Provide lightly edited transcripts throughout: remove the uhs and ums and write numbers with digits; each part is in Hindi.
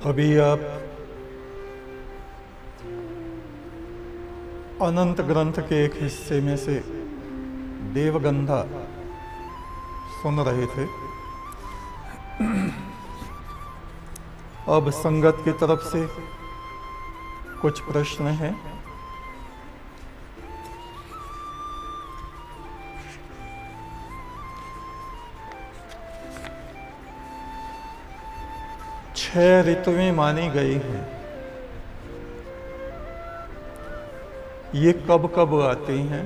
अभी आप अनंत ग्रंथ के एक हिस्से में से देवगंधा सुन रहे थे। अब संगत की तरफ से कुछ प्रश्न हैं। छह ऋतुएं मानी गई हैं। ये कब कब आती हैं?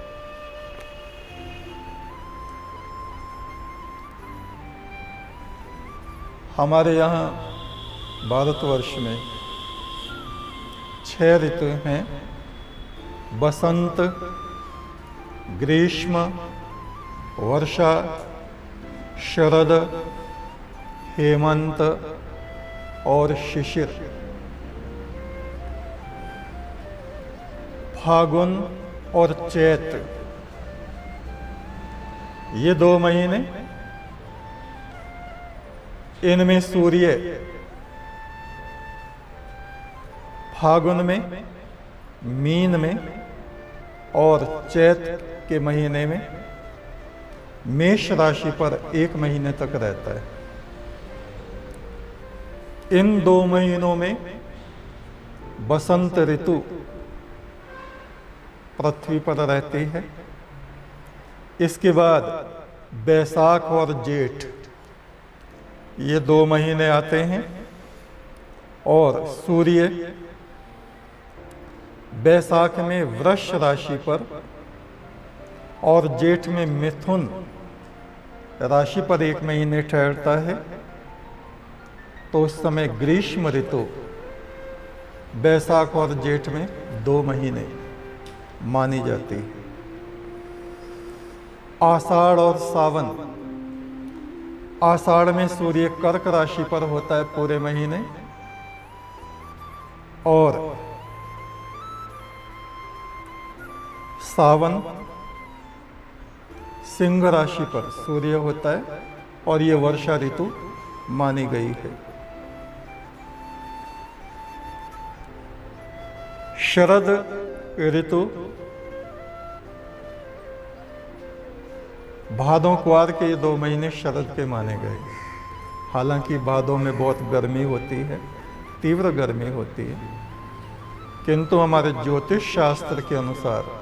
हमारे यहाँ भारतवर्ष में छह ऋतु हैं। बसंत, ग्रीष्म, वर्षा, शरद, हेमंत और शिशिर। फागुन और चैत, ये 2 महीने, इनमें सूर्य फागुन में, मीन में और चैत के महीने में मेष राशि पर 1 महीने तक रहता है। इन 2 महीनों में बसंत ऋतु पृथ्वी पर रहती है। इसके बाद बैसाख और जेठ, ये 2 महीने आते हैं और सूर्य बैसाख में वृष राशि पर और जेठ में मिथुन राशि पर 1 महीने ठहरता है। तो उस समय ग्रीष्म ऋतु बैसाख और जेठ में 2 महीने मानी जाती है। आषाढ़ और सावन, आषाढ़ में सूर्य कर्क राशि पर होता है पूरे महीने और सावन सिंह राशि पर सूर्य होता है और ये वर्षा ऋतु मानी गई है। शरद ऋतु भादों क्वार के 2 महीने शरद के माने गए। हालांकि भादों में बहुत गर्मी होती है, तीव्र गर्मी होती है, किंतु हमारे ज्योतिष शास्त्र के अनुसार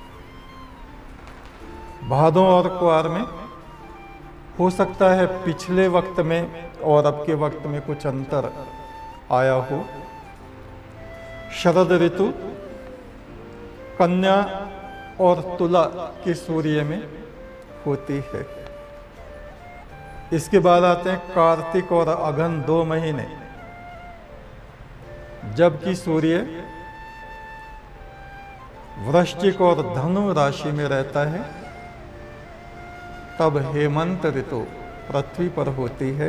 भादों और क्वार में हो सकता है पिछले वक्त में और अब के वक्त में कुछ अंतर आया हो। शरद ऋतु कन्या और तुला के सूर्य में होती है। इसके बाद आते हैं कार्तिक और अगहन 2 महीने, जबकि सूर्य वृश्चिक और धनु राशि में रहता है। तब हेमंत ऋतु पृथ्वी पर होती है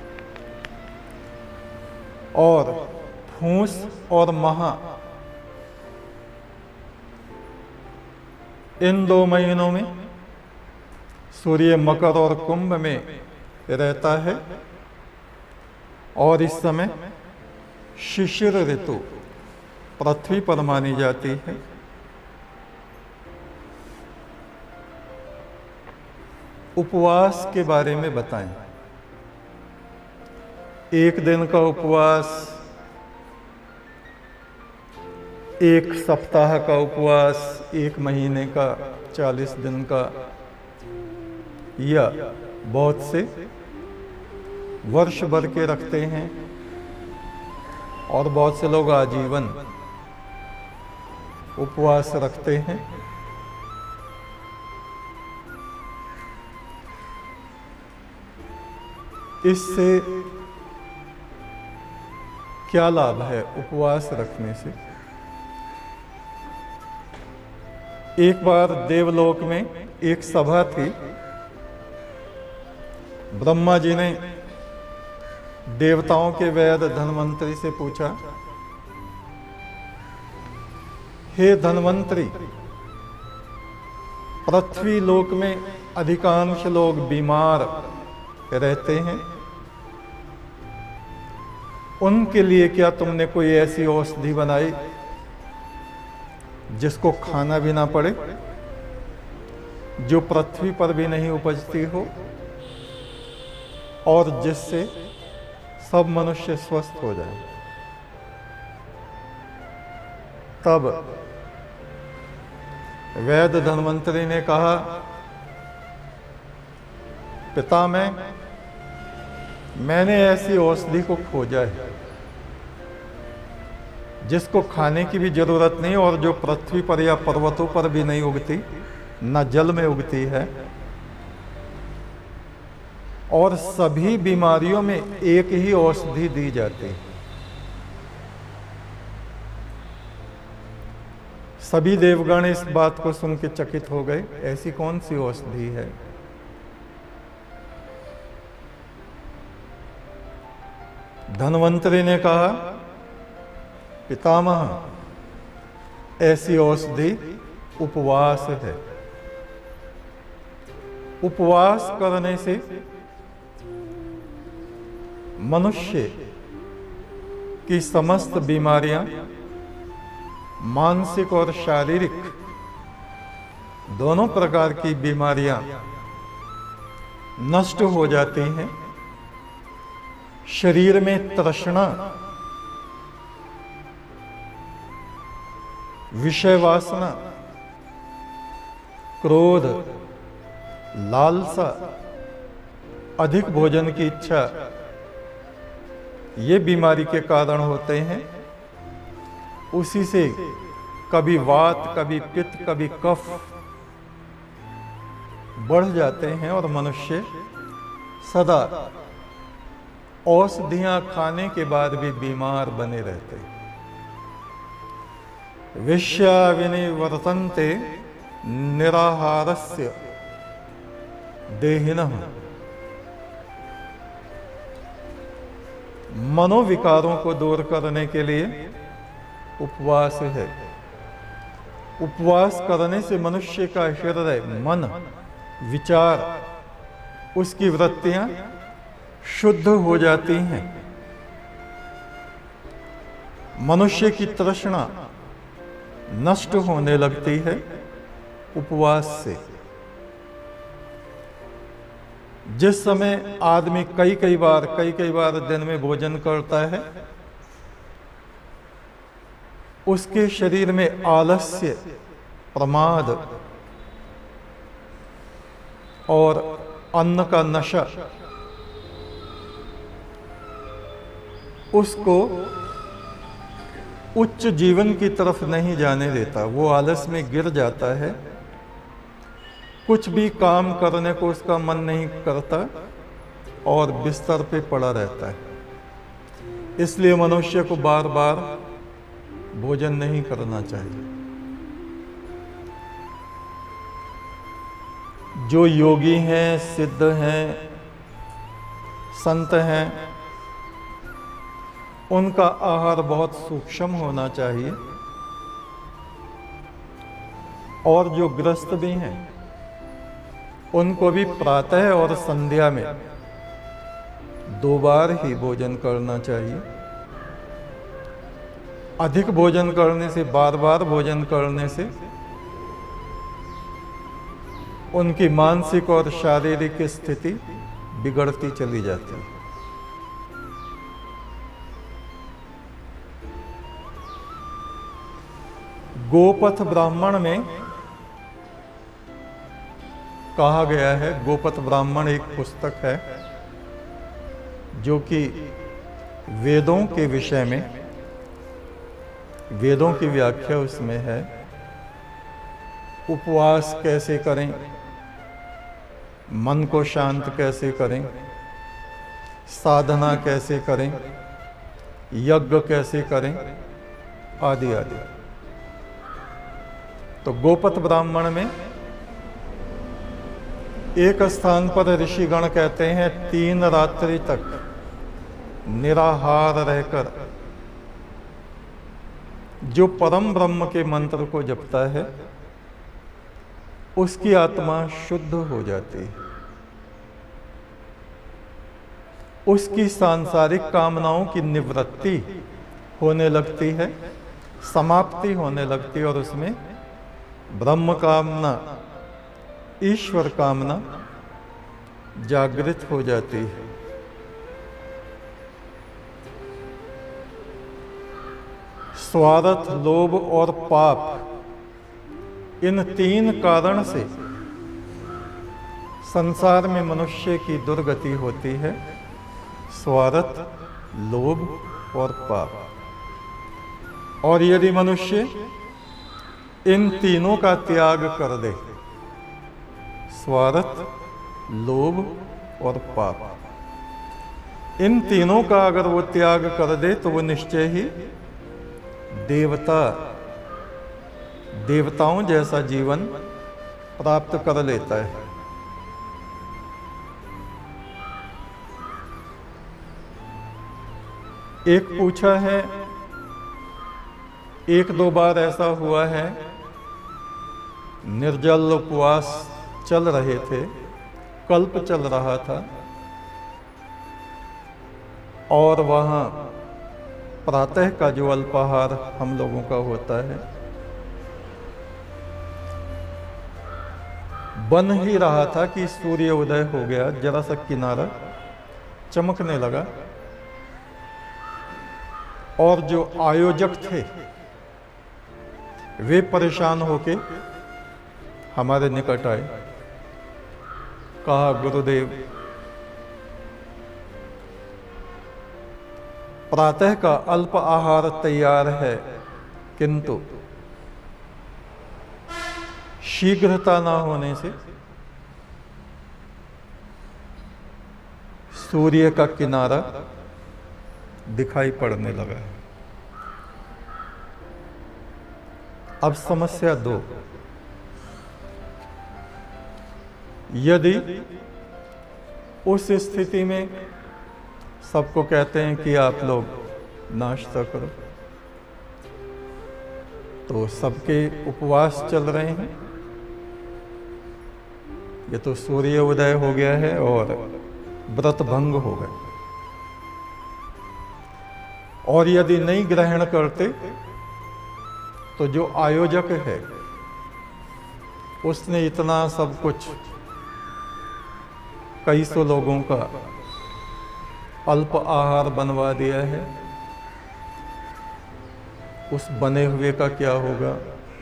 और फूस और महा, इन 2 महीनों में सूर्य मकर और कुंभ में रहता है और इस समय शिशिर ऋतु पृथ्वी पर मानी जाती है। उपवास के बारे में बताएं। 1 दिन का उपवास, 1 सप्ताह का उपवास, 1 महीने का, 40 दिन का, या बहुत से वर्ष भर के रखते हैं और बहुत से लोग आजीवन उपवास रखते हैं। इससे क्या लाभ है उपवास रखने से? एक बार देवलोक में एक सभा थी। ब्रह्मा जी ने देवताओं के वैद्य धन्वंतरी से पूछा, हे धन्वंतरी, पृथ्वी लोक में अधिकांश लोग बीमार रहते हैं उनके लिए क्या तुमने कोई ऐसी औषधि बनाई जिसको खाना भी ना पड़े, जो पृथ्वी पर भी नहीं उपजती हो और जिससे सब मनुष्य स्वस्थ हो जाए? तब वैद्य धन्वंतरी ने कहा, पितामह, मैंने ऐसी औषधि को खोजा है जिसको खाने की भी जरूरत नहीं और जो पृथ्वी पर या पर्वतों पर भी नहीं उगती, न जल में उगती है, और सभी बीमारियों में एक ही औषधि दी जाती है। सभी देवगण इस बात को सुन के चकित हो गए, ऐसी कौन सी औषधि है? धन्वंतरी ने कहा, पितामह, ऐसी औषधि उपवास है। उपवास करने से मनुष्य की समस्त बीमारियां, मानसिक और शारीरिक दोनों प्रकार की बीमारियां नष्ट हो जाती हैं। शरीर में तृष्णा, विषय वासना, क्रोध, लालसा, अधिक भोजन की इच्छा, ये बीमारी के कारण होते हैं। उसी से कभी वात, कभी पित्त, कभी कफ बढ़ जाते हैं और मनुष्य सदा औषधियां खाने के बाद भी बीमार बने रहते हैं। विष्या विनिवर्तन्ते निराहारस्य देहिनः। मनोविकारों को दूर करने के लिए उपवास है। उपवास करने से मनुष्य का हृदय, मन, विचार, उसकी वृत्तियां शुद्ध हो जाती हैं। मनुष्य की तृष्णा नष्ट होने लगती है उपवास से। जिस समय आदमी कई कई बार दिन में भोजन करता है, उसके शरीर में आलस्य, प्रमाद और अन्न का नशा उसको उच्च जीवन की तरफ नहीं जाने देता। वो आलस में गिर जाता है, कुछ भी काम करने को उसका मन नहीं करता और बिस्तर पे पड़ा रहता है। इसलिए मनुष्य को बार बार भोजन नहीं करना चाहिए। जो योगी हैं, सिद्ध हैं, संत हैं, उनका आहार बहुत सूक्ष्म होना चाहिए। और जो ग्रस्त भी हैं, उनको भी प्रातः और संध्या में 2 बार ही भोजन करना चाहिए। अधिक भोजन करने से, बार बार भोजन करने से उनकी मानसिक और शारीरिक स्थिति बिगड़ती चली जाती है। गोपथ ब्राह्मण में कहा गया है, गोपथ ब्राह्मण एक पुस्तक है जो कि वेदों के विषय में, वेदों की व्याख्या उसमें है। उपवास कैसे करें, मन को शांत कैसे करें, साधना कैसे करें, यज्ञ कैसे करें, आदि आदि। तो गोपथ ब्राह्मण में एक स्थान पर ऋषिगण कहते हैं 3 रात्रि तक निराहार रहकर जो परम ब्रह्म के मंत्र को जपता है उसकी आत्मा शुद्ध हो जाती है। उसकी सांसारिक कामनाओं की निवृत्ति होने लगती है, समाप्ति होने लगती है और उसमें ब्रह्म कामना, ईश्वर कामना जागृत हो जाती है। स्वार्थ, लोभ और पाप, इन तीन कारण से संसार में मनुष्य की दुर्गति होती है। स्वार्थ, लोभ और पाप। और यदि मनुष्य इन तीनों का त्याग कर दे, स्वार्थ, लोभ और पाप, इन तीनों का अगर वो त्याग कर दे तो वो निश्चय ही देवताओं जैसा जीवन प्राप्त कर लेता है। एक पूछा है, एक दो बार ऐसा हुआ है, निर्जल उपवास चल रहे थे, कल्प चल रहा था और वहाँ प्रातः का जो अल्पाहार हम लोगों का होता है बन ही रहा था कि सूर्य उदय हो गया, जरा सा किनारा चमकने लगा और जो आयोजक थे वे परेशान होके हमारे निकट आए। कहा, गुरुदेव, प्रातः का अल्प आहार तैयार है, किंतु शीघ्रता ना होने से सूर्य का किनारा दिखाई पड़ने लगा है। अब समस्या 2, यदि उस स्थिति में सबको कहते हैं कि आप लोग नाश्ता करो, तो सबके उपवास चल रहे हैं, ये तो सूर्य उदय हो गया है और व्रत भंग हो गए। और यदि नहीं ग्रहण करते तो जो आयोजक है उसने इतना सब कुछ कई सौ लोगों का अल्प आहार बनवा दिया है, उस बने हुए का क्या होगा?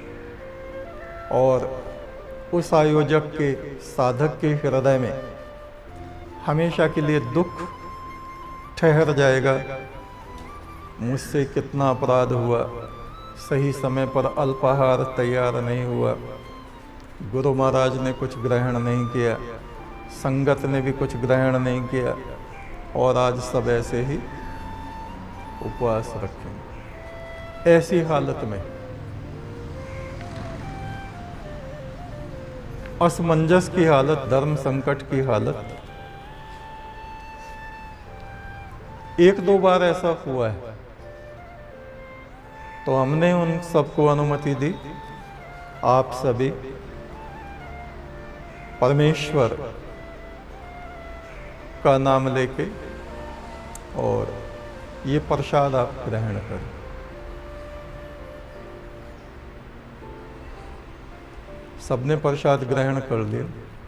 और उस आयोजक के, साधक के हृदय में हमेशा के लिए दुख ठहर जाएगा। मुझसे कितना अपराध हुआ, सही समय पर अल्पाहार तैयार नहीं हुआ, गुरु महाराज ने कुछ ग्रहण नहीं किया, संगत ने भी कुछ ग्रहण नहीं किया और आज सब ऐसे ही उपवास रखें। ऐसी हालत में असमंजस की हालत, धर्म संकट की हालत, एक दो बार ऐसा हुआ है, तो हमने उन सबको अनुमति दी, आप सभी परमेश्वर का नाम लेके और ये प्रसाद आप ग्रहण करें। सबने प्रसाद ग्रहण कर लिया।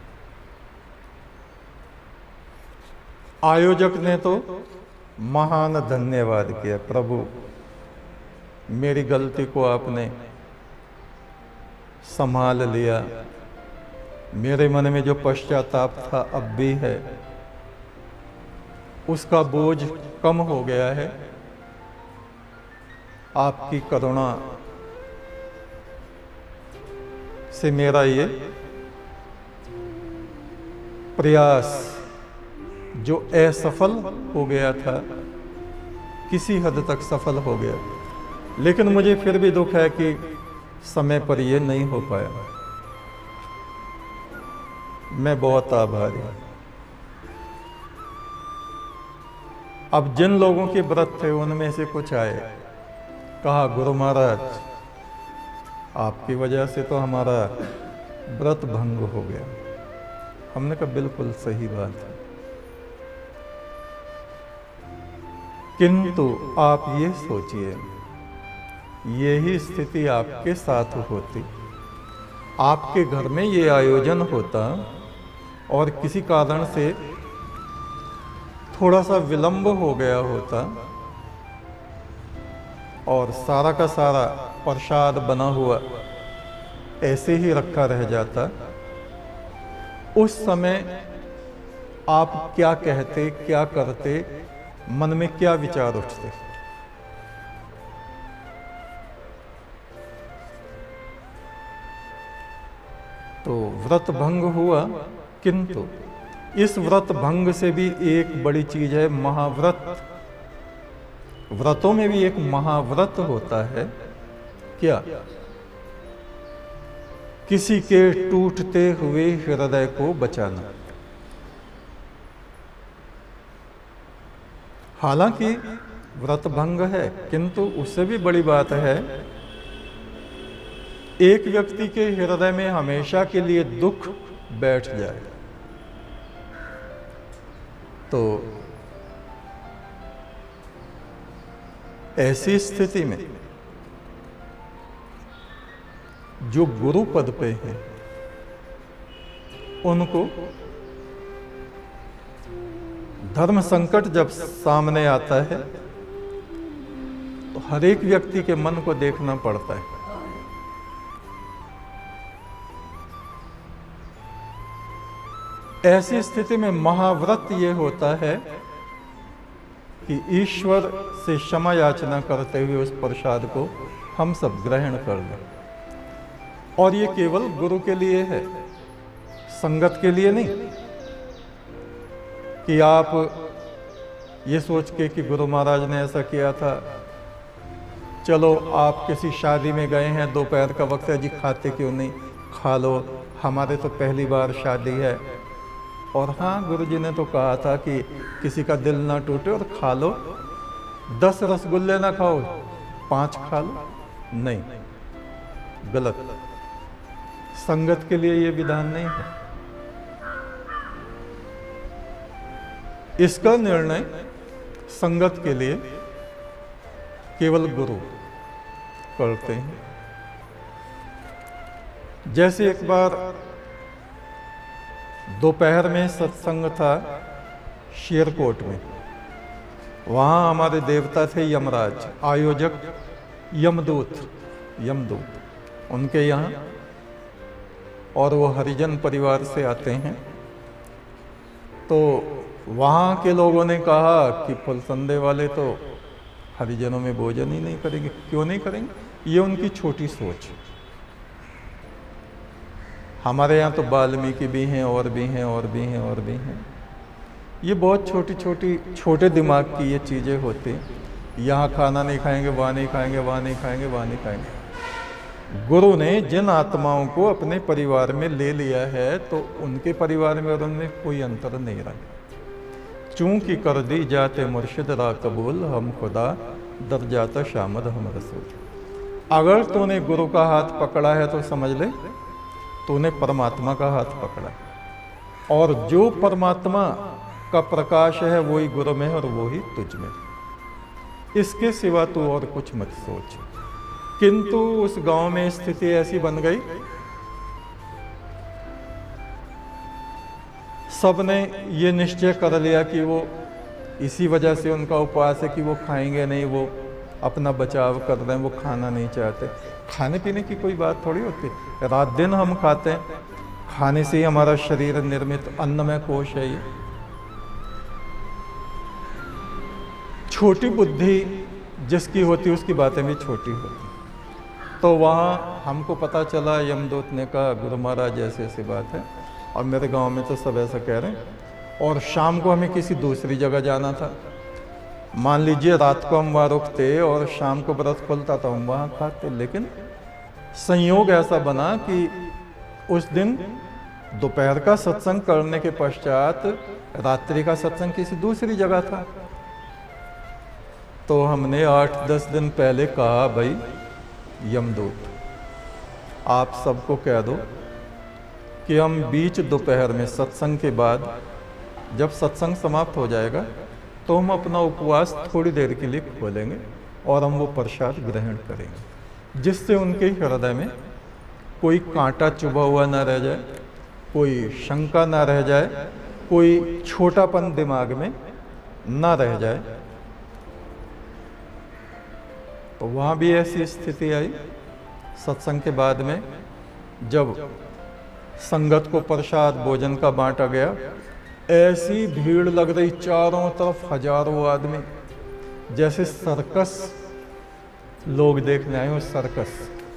आयोजक ने तो महान धन्यवाद किया, प्रभु मेरी गलती को आपने संभाल लिया, मेरे मन में जो पश्चाताप था अब भी है, उसका बोझ कम हो गया है। आपकी करुणा से मेरा ये प्रयास जो असफल हो गया था, किसी हद तक सफल हो गया, लेकिन मुझे फिर भी दुख है कि समय पर ये नहीं हो पाया। मैं बहुत आभारी हूं। अब जिन लोगों के व्रत थे उनमें से कुछ आए, कहा, गुरु महाराज आपकी वजह से तो हमारा व्रत भंग हो गया। हमने कहा बिल्कुल सही बात है, किंतु आप ये सोचिए, यही स्थिति आपके साथ होती, आपके घर में ये आयोजन होता और किसी कारण से थोड़ा सा विलंब हो गया होता और सारा का सारा प्रसाद बना हुआ ऐसे ही रखा रह जाता, उस समय आप क्या कहते, क्या करते, मन में क्या विचार उठते? तो व्रत भंग हुआ, किंतु इस व्रत भंग से भी एक बड़ी चीज है महाव्रत। व्रतों में भी एक महाव्रत होता है। क्या? किसी के टूटते हुए हृदय को बचाना। हालांकि व्रत भंग है, किंतु उससे भी बड़ी बात है, एक व्यक्ति के हृदय में हमेशा के लिए दुख बैठ जाए। तो ऐसी स्थिति में जो गुरु पद पे हैं, उनको धर्म संकट जब सामने आता है तो हर एक व्यक्ति के मन को देखना पड़ता है। ऐसी स्थिति में महाव्रत ये होता है कि ईश्वर से क्षमा याचना करते हुए उस प्रसाद को हम सब ग्रहण कर लें। और ये केवल गुरु के लिए है, संगत के लिए नहीं कि आप ये सोच के कि गुरु महाराज ने ऐसा किया था, चलो आप किसी शादी में गए हैं, दोपहर का वक्त है जी, खाते क्यों नहीं, खा लो, हमारे तो पहली बार शादी है। और हाँ, गुरुजी ने तो कहा था कि किसी का दिल ना टूटे और खा लो, 10 रसगुल्ले ना खाओ, 5 खा लो। नहीं, गलत। संगत के लिए ये विधान नहीं है। इसका निर्णय संगत के लिए केवल गुरु करते हैं। जैसे एक बार दोपहर में सत्संग था शेरकोट में, वहाँ हमारे देवता थे यमराज, आयोजक यमदूत, उनके यहाँ, और वो हरिजन परिवार से आते हैं। तो वहाँ के लोगों ने कहा कि फुलसंदे वाले तो हरिजनों में भोजन ही नहीं करेंगे। क्यों नहीं करेंगे? ये उनकी छोटी सोच। हमारे यहाँ तो वाल्मीकि भी हैं, और भी हैं, और भी हैं, और भी हैं। ये बहुत छोटे दिमाग की ये चीज़ें होती हैं। यहाँ खाना नहीं खाएंगे, वहाँ नहीं खाएंगे, वहाँ नहीं खाएंगे, वहाँ नहीं खाएंगे। गुरु ने जिन आत्माओं को अपने परिवार में ले लिया है, तो उनके परिवार में और उनमें कोई अंतर नहीं रहा। चूंकि कर दी जाते मुर्शिद रा कबूल, हम खुदा दर जाता शामद हम रसूल। अगर तूने गुरु का हाथ पकड़ा है तो समझ ले तूने परमात्मा का हाथ पकड़ा है, और जो परमात्मा का प्रकाश है वही गुरु में और वही तुझ में। इसके सिवा तू और कुछ मत सोच। किंतु उस गांव में स्थिति ऐसी बन गई, सबने ये निश्चय कर लिया कि वो इसी वजह से उनका उपवास है कि वो खाएंगे नहीं, वो अपना बचाव कर रहे हैं, वो खाना नहीं चाहते। खाने पीने की कोई बात थोड़ी होती, रात दिन हम खाते हैं, खाने से ही हमारा शरीर निर्मित अन्नमय कोश है। ये छोटी बुद्धि जिसकी होती उसकी बातें भी छोटी होती। तो वहाँ हमको पता चला, यमदूत ने कहा गुरु महाराज ऐसी ऐसी बात है, और मेरे गांव में तो सब ऐसा कह रहे हैं। और शाम को हमें किसी दूसरी जगह जाना था। मान लीजिए रात को हम वहाँ रुकते और शाम को व्रत खुलता था, हम वहाँ खाते। लेकिन संयोग ऐसा बना कि उस दिन दोपहर का सत्संग करने के पश्चात रात्रि का सत्संग किसी दूसरी जगह था। तो हमने 8-10 दिन पहले कहा, भाई यमदूत आप सबको कह दो कि हम बीच दोपहर में सत्संग के बाद, जब सत्संग समाप्त हो जाएगा, तो हम अपना उपवास थोड़ी देर के लिए खोलेंगे और हम वो प्रसाद ग्रहण करेंगे, जिससे उनके हृदय में कोई कांटा चुभा हुआ ना रह जाए, कोई शंका ना रह जाए, कोई छोटापन दिमाग में ना रह जाए। तो वहाँ भी ऐसी स्थिति आई सत्संग के बाद में, जब संगत को प्रसाद भोजन का बांटा गया, ऐसी भीड़ लग रही चारों तरफ, हजारों आदमी, जैसे सर्कस लोग देखने आए हो, सर्कस।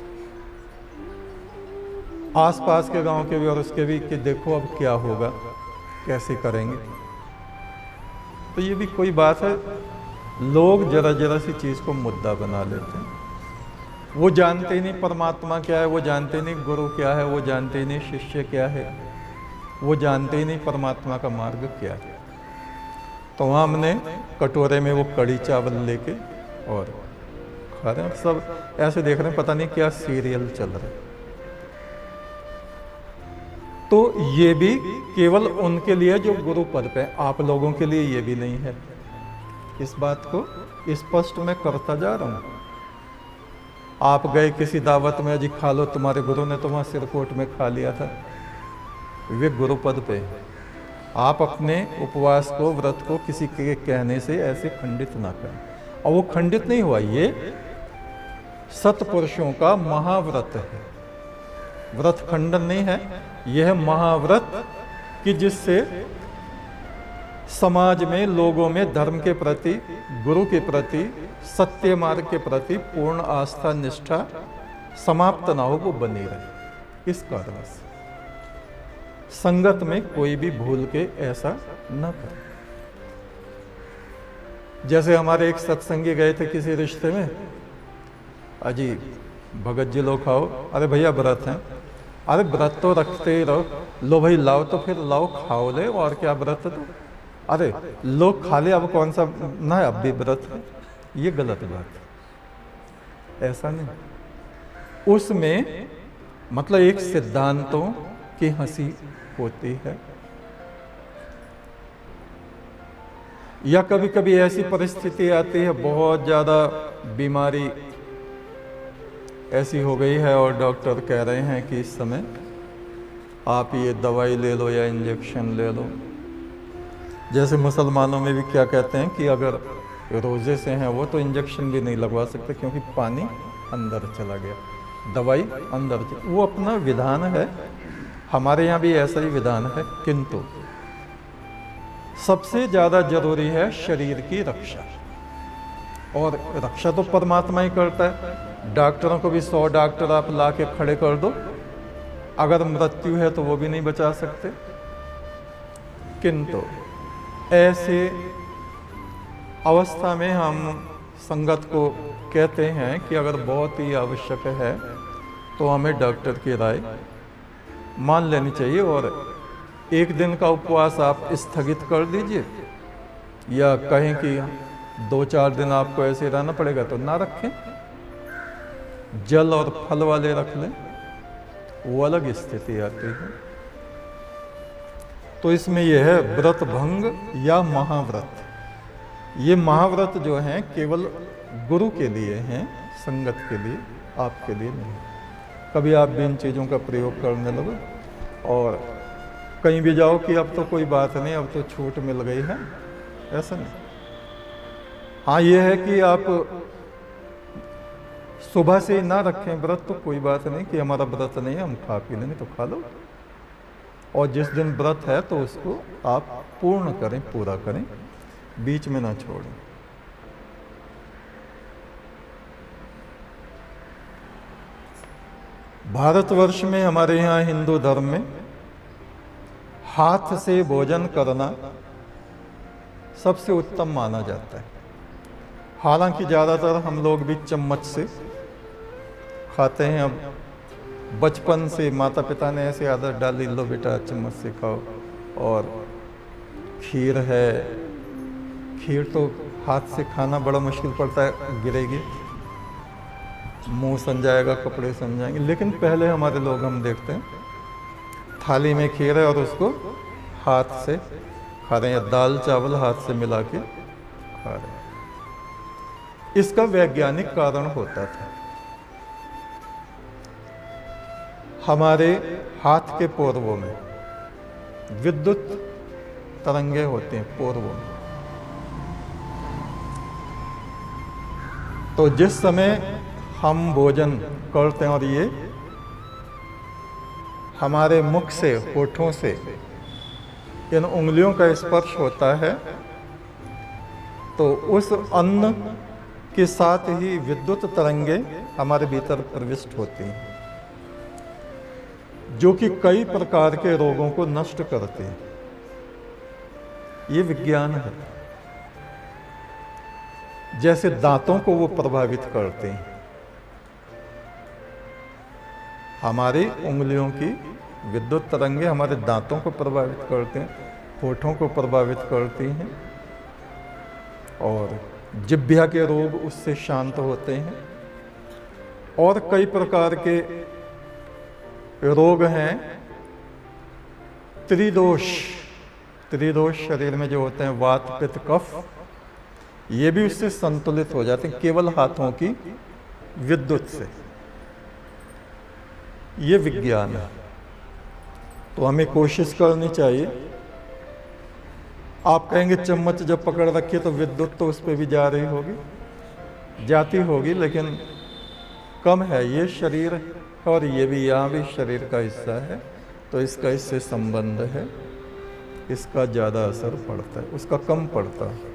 आसपास के गांव के भी और उसके भी, कि देखो अब क्या होगा, कैसे करेंगे। तो ये भी कोई बात है, लोग जरा जरा सी चीज़ को मुद्दा बना लेते हैं। वो जानते ही नहीं परमात्मा क्या है, वो जानते ही नहीं गुरु क्या है, वो जानते ही नहीं शिष्य क्या है, वो जानते ही नहीं परमात्मा का मार्ग क्या है। तो वहाँ हमने कटोरे में वो कड़ी चावल लेके और खा रहे हैं, सब ऐसे देख रहे हैं पता नहीं क्या सीरियल चल रहा है। तो ये भी केवल उनके लिए जो गुरु पद पे, आप लोगों के लिए ये भी नहीं है। इस बात को स्पष्ट मैं करता जा रहा हूँ। आप गए किसी दावत में, जी खा लो, तुम्हारे गुरु ने तो वहाँ सिरकोट में खा लिया था, वे गुरु पद पे। आप अपने उपवास को, व्रत को किसी के कहने से ऐसे खंडित ना करें। और वो खंडित नहीं हुआ, ये सत्पुरुषों का महाव्रत है, व्रत खंडन नहीं है। यह महाव्रत कि जिससे समाज में, लोगों में धर्म के प्रति, गुरु के प्रति, सत्य मार्ग के प्रति पूर्ण आस्था निष्ठा समाप्त ना हो, वो बनी रहे। इस कारण से संगत में कोई भी भूल के ऐसा न करे। जैसे हमारे एक सत्संगी गए थे किसी रिश्ते में, अजी भगत जी लो खाओ, अरे भैया व्रत हैं, अरे व्रत तो रखते ही रहो, लो भाई लाओ, तो फिर लाओ खाओ ले, और क्या व्रत तो, अरे लोग खा ले, अब कौन सा ना, अब भी व्रत है। ये गलत बात है, ऐसा नहीं। उसमें मतलब एक सिद्धांतों की हंसी होती है, या कभी कभी ऐसी परिस्थिति आती है, बहुत ज़्यादा बीमारी ऐसी हो गई है और डॉक्टर कह रहे हैं कि इस समय आप ये दवाई ले लो या इंजेक्शन ले लो। जैसे मुसलमानों में भी क्या कहते हैं कि अगर रोज़े से हैं वो, तो इंजेक्शन भी नहीं लगवा सकते क्योंकि पानी अंदर चला गया, दवाई अंदर वो अपना विधान है। हमारे यहाँ भी ऐसा ही विधान है, किंतु सबसे ज़्यादा जरूरी है शरीर की रक्षा, और रक्षा तो परमात्मा ही करता है। डॉक्टरों को भी 100 डॉक्टर आप ला के खड़े कर दो, अगर मृत्यु है तो वो भी नहीं बचा सकते। किंतु ऐसे अवस्था में हम संगत को कहते हैं कि अगर बहुत ही आवश्यक है तो हमें डॉक्टर की राय मान लेनी चाहिए, और एक दिन का उपवास आप स्थगित कर दीजिए, या कहें कि 2-4 दिन आपको ऐसे रहना पड़ेगा तो ना रखें, जल और फल वाले रख लें, वो अलग स्थिति आती है। तो इसमें यह है व्रत भंग या महाव्रत। ये महाव्रत जो हैं केवल गुरु के लिए हैं, संगत के लिए, आपके लिए नहीं। कभी आप भी इन चीज़ों का प्रयोग करने लगो और कहीं भी जाओ कि अब तो कोई बात नहीं, अब तो छूट मिल गई है, ऐसा नहीं। हाँ ये है कि आप सुबह से ना रखें व्रत तो कोई बात नहीं कि हमारा व्रत नहीं है, हम खा पी लेंगे तो खा लो, और जिस दिन व्रत है तो उसको आप पूर्ण करें, पूरा करें, बीच में ना छोड़ें। भारतवर्ष में, हमारे यहाँ हिंदू धर्म में हाथ से भोजन करना सबसे उत्तम माना जाता है। हालांकि ज़्यादातर हम लोग भी चम्मच से खाते हैं। अब बचपन से माता पिता ने ऐसे आदत डाली, लो बेटा चम्मच से खाओ। और खीर है, खीर तो हाथ से खाना बड़ा मुश्किल पड़ता है, गिरेगी, मुंह सन जाएगा, कपड़े सन जाएंगे। लेकिन पहले हमारे लोग, हम देखते हैं थाली में खीर है और उसको हाथ से खा रहे हैं, दाल चावल हाथ से मिला के खा रहे हैं। इसका वैज्ञानिक कारण होता था। हमारे हाथ के पोर्वों में विद्युत तरंगे होते हैं पोर्वों में। तो जिस समय हम भोजन करते हैं और ये हमारे मुख से, होठों से इन उंगलियों का स्पर्श होता है, तो उस अन्न के साथ ही विद्युत तरंगे हमारे भीतर प्रविष्ट होती हैं, जो कि कई प्रकार के रोगों को नष्ट करते हैं। ये विज्ञान है। जैसे दांतों को वो प्रभावित करते हैं, हमारी उंगलियों की विद्युत तरंगे हमारे दांतों को प्रभावित करते हैं, होठों को प्रभावित करती हैं, और जिह्वा के रोग उससे शांत होते हैं। और कई प्रकार के रोग हैं, त्रिदोष शरीर में जो होते हैं, वात पित्त कफ, ये भी उससे संतुलित हो जाते हैं केवल हाथों की विद्युत से। ये विज्ञान है। तो हमें कोशिश करनी चाहिए। आप कहेंगे चम्मच जब पकड़ रखी तो विद्युत तो उस पर भी जा रही होगी, जाती होगी, लेकिन कम है। ये शरीर और ये भी, यहाँ भी शरीर का हिस्सा है, तो इसका इससे संबंध है, इसका ज़्यादा असर पड़ता है, उसका कम पड़ता है।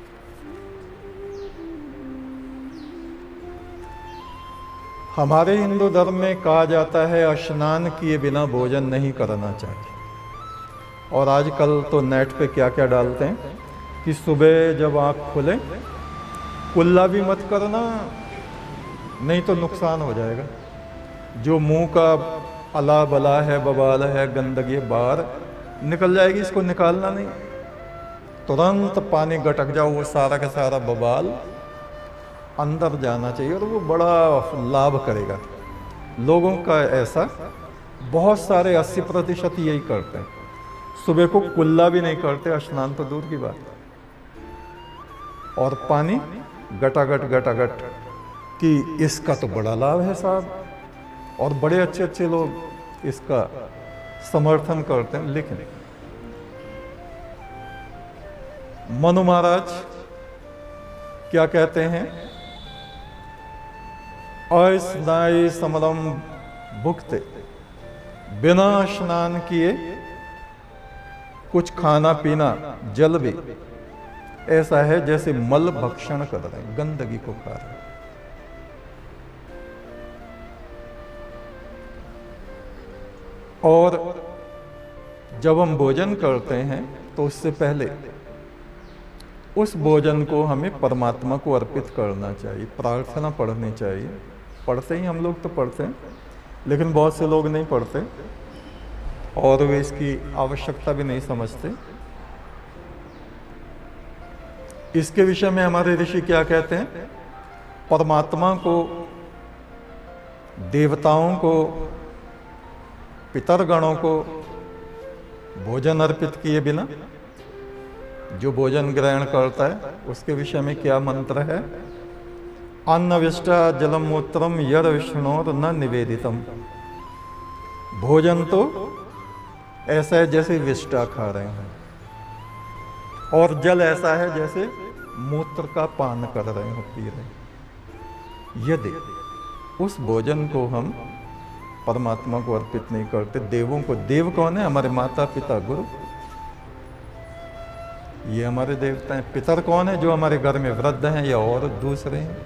हमारे हिंदू धर्म में कहा जाता है स्नान किए बिना भोजन नहीं करना चाहिए। और आजकल तो नेट पे क्या क्या डालते हैं कि सुबह जब आँख खुले कुल्ला भी मत करना, नहीं तो नुकसान हो जाएगा। जो मुंह का अला बला है, बबाल है, गंदगी बाहर निकल जाएगी, इसको निकालना नहीं। तुरंत पानी गटक जाओ, वो सारा का सारा बबाल अंदर जाना चाहिए और वो बड़ा लाभ करेगा। लोगों का ऐसा, बहुत सारे 80% यही करते हैं, सुबह को कुल्ला भी नहीं करते, स्नान तो दूर की बात, और पानी गटागट कि इसका तो बड़ा लाभ है साहब, और बड़े अच्छे अच्छे लोग इसका समर्थन करते हैं। लेकिन मनु महाराज क्या कहते हैं, अस्नाय समरम भुक्ते, बिना स्नान किए कुछ खाना पीना, जल भी ऐसा है जैसे मल भक्षण कर रहे हैं, गंदगी को खा रहे हैं। और जब हम भोजन करते हैं तो उससे पहले उस भोजन को हमें परमात्मा को अर्पित करना चाहिए, प्रार्थना पढ़नी चाहिए। पढ़ते ही हम लोग तो पढ़ते हैं, लेकिन बहुत से लोग नहीं पढ़ते और वे इसकी आवश्यकता भी नहीं समझते। इसके विषय में हमारे ऋषि क्या कहते हैं, परमात्मा को, देवताओं को, पितरगणों को भोजन अर्पित किए बिना जो भोजन ग्रहण करता है उसके विषय में क्या मंत्र है, अन्नविष्टा जलम मूत्रम यद विष्णोर न निवेदितम। भोजन तो ऐसा है जैसे विष्टा खा रहे हैं, और जल ऐसा है जैसे मूत्र का पान कर रहे हो, पी रहे हैं। यदि उस भोजन को हम परमात्मा को अर्पित नहीं करते, देवों को, देव कौन है, हमारे माता पिता गुरु, ये हमारे देवता हैं। पितर कौन है, जो हमारे घर में वृद्ध हैं या और दूसरे हैं।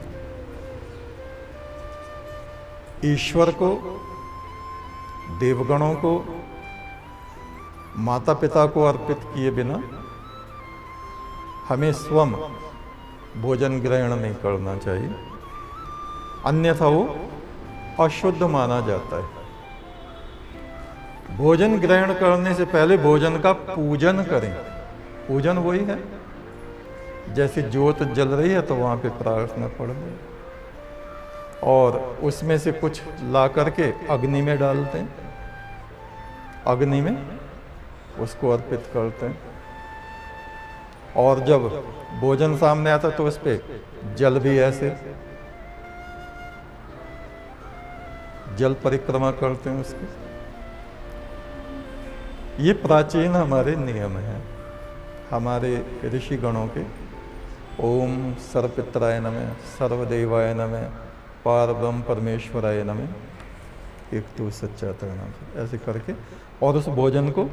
ईश्वर को, देवगणों को, माता पिता को अर्पित किए बिना हमें स्वयं भोजन ग्रहण नहीं करना चाहिए, अन्यथा वो अशुद्ध माना जाता है। भोजन ग्रहण करने से पहले भोजन का पूजन करें। पूजन वही है, जैसे ज्योत जल रही है तो वहाँ पे प्रार्थना पढ़ लें, और उसमें से कुछ ला करके अग्नि में डालते हैं, अग्नि में उसको अर्पित करते हैं। और जब भोजन सामने आता तो उस पे जल भी ऐसे जल परिक्रमा करते हैं उसकी। ये प्राचीन हमारे नियम हैं, हमारे ऋषि गणों के। ओम सर्वपित्राय नमः, सर्वदेवाय नमः, पारब्रह्म परमेश्वराय नमः, एक तू सच्चा नाम, ऐसे करके और उस भोजन को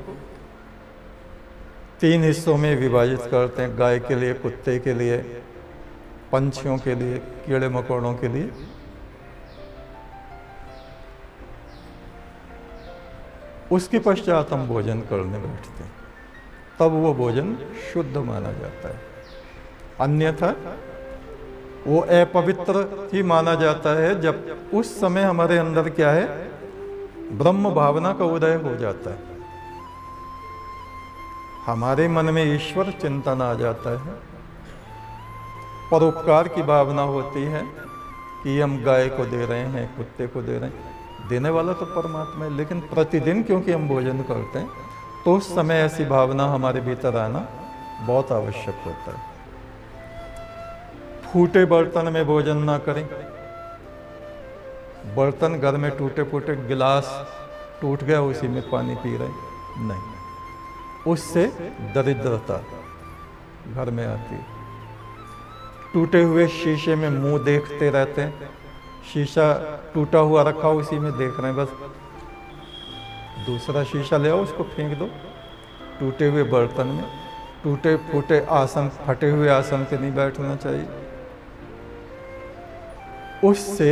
3 हिस्सों में विभाजित करते हैं। गाय के लिए, कुत्ते के लिए, पंछियों के लिए, कीड़े मकोड़ों के लिए। उसके पश्चात हम भोजन करने बैठते हैं, तब वो भोजन शुद्ध माना जाता है। अन्यथा वो अपवित्र ही माना जाता है। जब उस समय हमारे अंदर क्या है, ब्रह्म भावना का उदय हो जाता है, हमारे मन में ईश्वर चिंतन आ जाता है, परोपकार की भावना होती है कि हम गाय को दे रहे हैं, कुत्ते को दे रहे हैं, देने वाला तो परमात्मा है। लेकिन प्रतिदिन क्योंकि हम भोजन करते हैं तो उस समय ऐसी भावना हमारे भीतर आना बहुत आवश्यक होता है। फूटे बर्तन में भोजन ना करें। बर्तन घर में टूटे फूटे, गिलास टूट गया उसी में पानी पी रहे, नहीं, उससे दरिद्रता घर में आती है। टूटे हुए शीशे में मुंह देखते रहते हैं, शीशा टूटा हुआ रखा उसी में देख रहे हैं, बस दूसरा शीशा ले आओ उसको फेंक दो। टूटे हुए बर्तन में, टूटे फूटे आसन, फटे हुए आसन पे नहीं बैठना चाहिए। उससे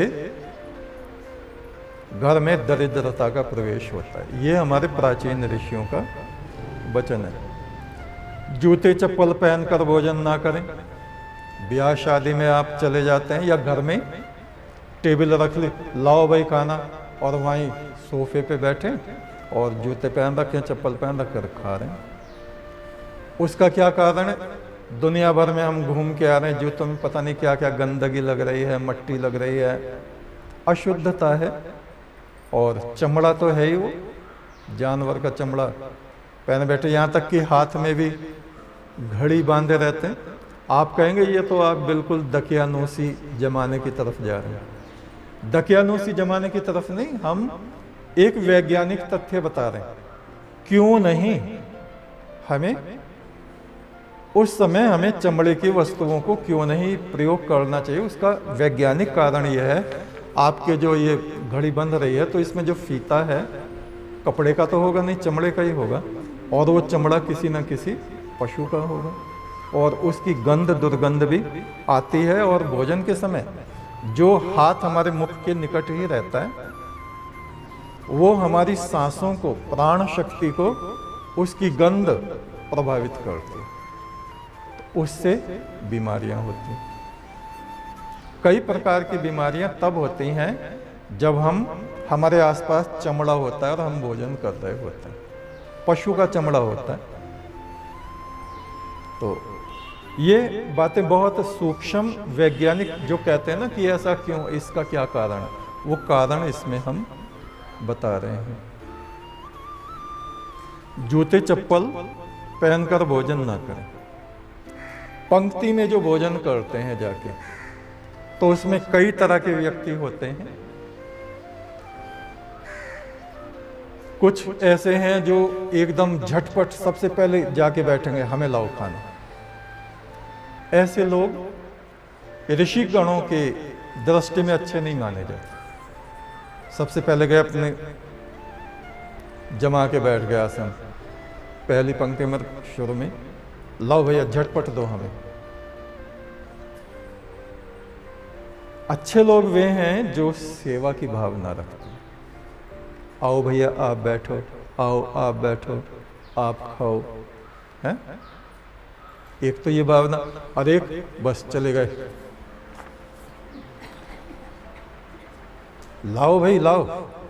घर में दरिद्रता का प्रवेश होता है। ये हमारे प्राचीन ऋषियों का वचन है। जूते चप्पल पहनकर भोजन ना करें। ब्याह शादी में आप चले जाते हैं या घर में टेबल रख ली, लाओ भाई खाना, और वहीं सोफे पे बैठे और जूते पहन रखे, चप्पल पहन रख कर खा रहे हैं। उसका क्या कारण है? दुनिया भर में हम घूम के आ रहे हैं, जूतों में पता नहीं क्या क्या गंदगी लग रही है, मट्टी लग रही है, अशुद्धता है। और चमड़ा तो है ही, वो जानवर का चमड़ा पहने बैठे, यहाँ तक कि हाथ में भी घड़ी बांधे रहते हैं। आप कहेंगे ये तो आप बिल्कुल दकियानूसी जमाने की तरफ जा रहे हैं। दकियानूसी जमाने की तरफ नहीं, हम एक वैज्ञानिक तथ्य बता रहे हैं। क्यों नहीं, हमें उस समय हमें चमड़े की वस्तुओं को क्यों नहीं प्रयोग करना चाहिए? उसका वैज्ञानिक कारण यह है, आपके जो ये घड़ी बंध रही है तो इसमें जो फीता है कपड़े का तो होगा नहीं, चमड़े का ही होगा, और वो चमड़ा किसी न किसी पशु का होगा, और उसकी गंध दुर्गंध भी आती है। और भोजन के समय जो हाथ हमारे मुख के निकट ही रहता है वो हमारी सांसों को, प्राण शक्ति को, उसकी गंध प्रभावित करती है, तो उससे बीमारियां होती हैं। कई प्रकार की बीमारियां तब होती हैं जब हमारे आसपास चमड़ा होता है और हम भोजन कर रहे होते हैं, पशु का चमड़ा होता है। तो ये बातें बहुत सूक्ष्म, वैज्ञानिक जो कहते हैं ना कि ऐसा क्यों, इसका क्या कारण है, वो कारण इसमें हम बता रहे हैं। जूते चप्पल पहनकर भोजन ना करें। पंक्ति में जो भोजन करते हैं जाके, तो उसमें कई तरह के व्यक्ति होते हैं। कुछ ऐसे हैं जो एकदम झटपट सबसे पहले जाके बैठेंगे, हमें लाओ खाना। ऐसे लोग ऋषि गणों के दृष्टि में अच्छे नहीं माने जाते। सबसे पहले गए, अपने जमा के बैठ गए आसन, पहली पंक्ति में शुरू में, लाओ भैया झटपट दो हमें। अच्छे लोग वे हैं जो सेवा की भावना रखते हैं। आओ भैया आप बैठो, आओ आप बैठो, आप खाओ, हैं? एक तो ये भावना, और एक बस चले गए, लाओ भाई लाओ।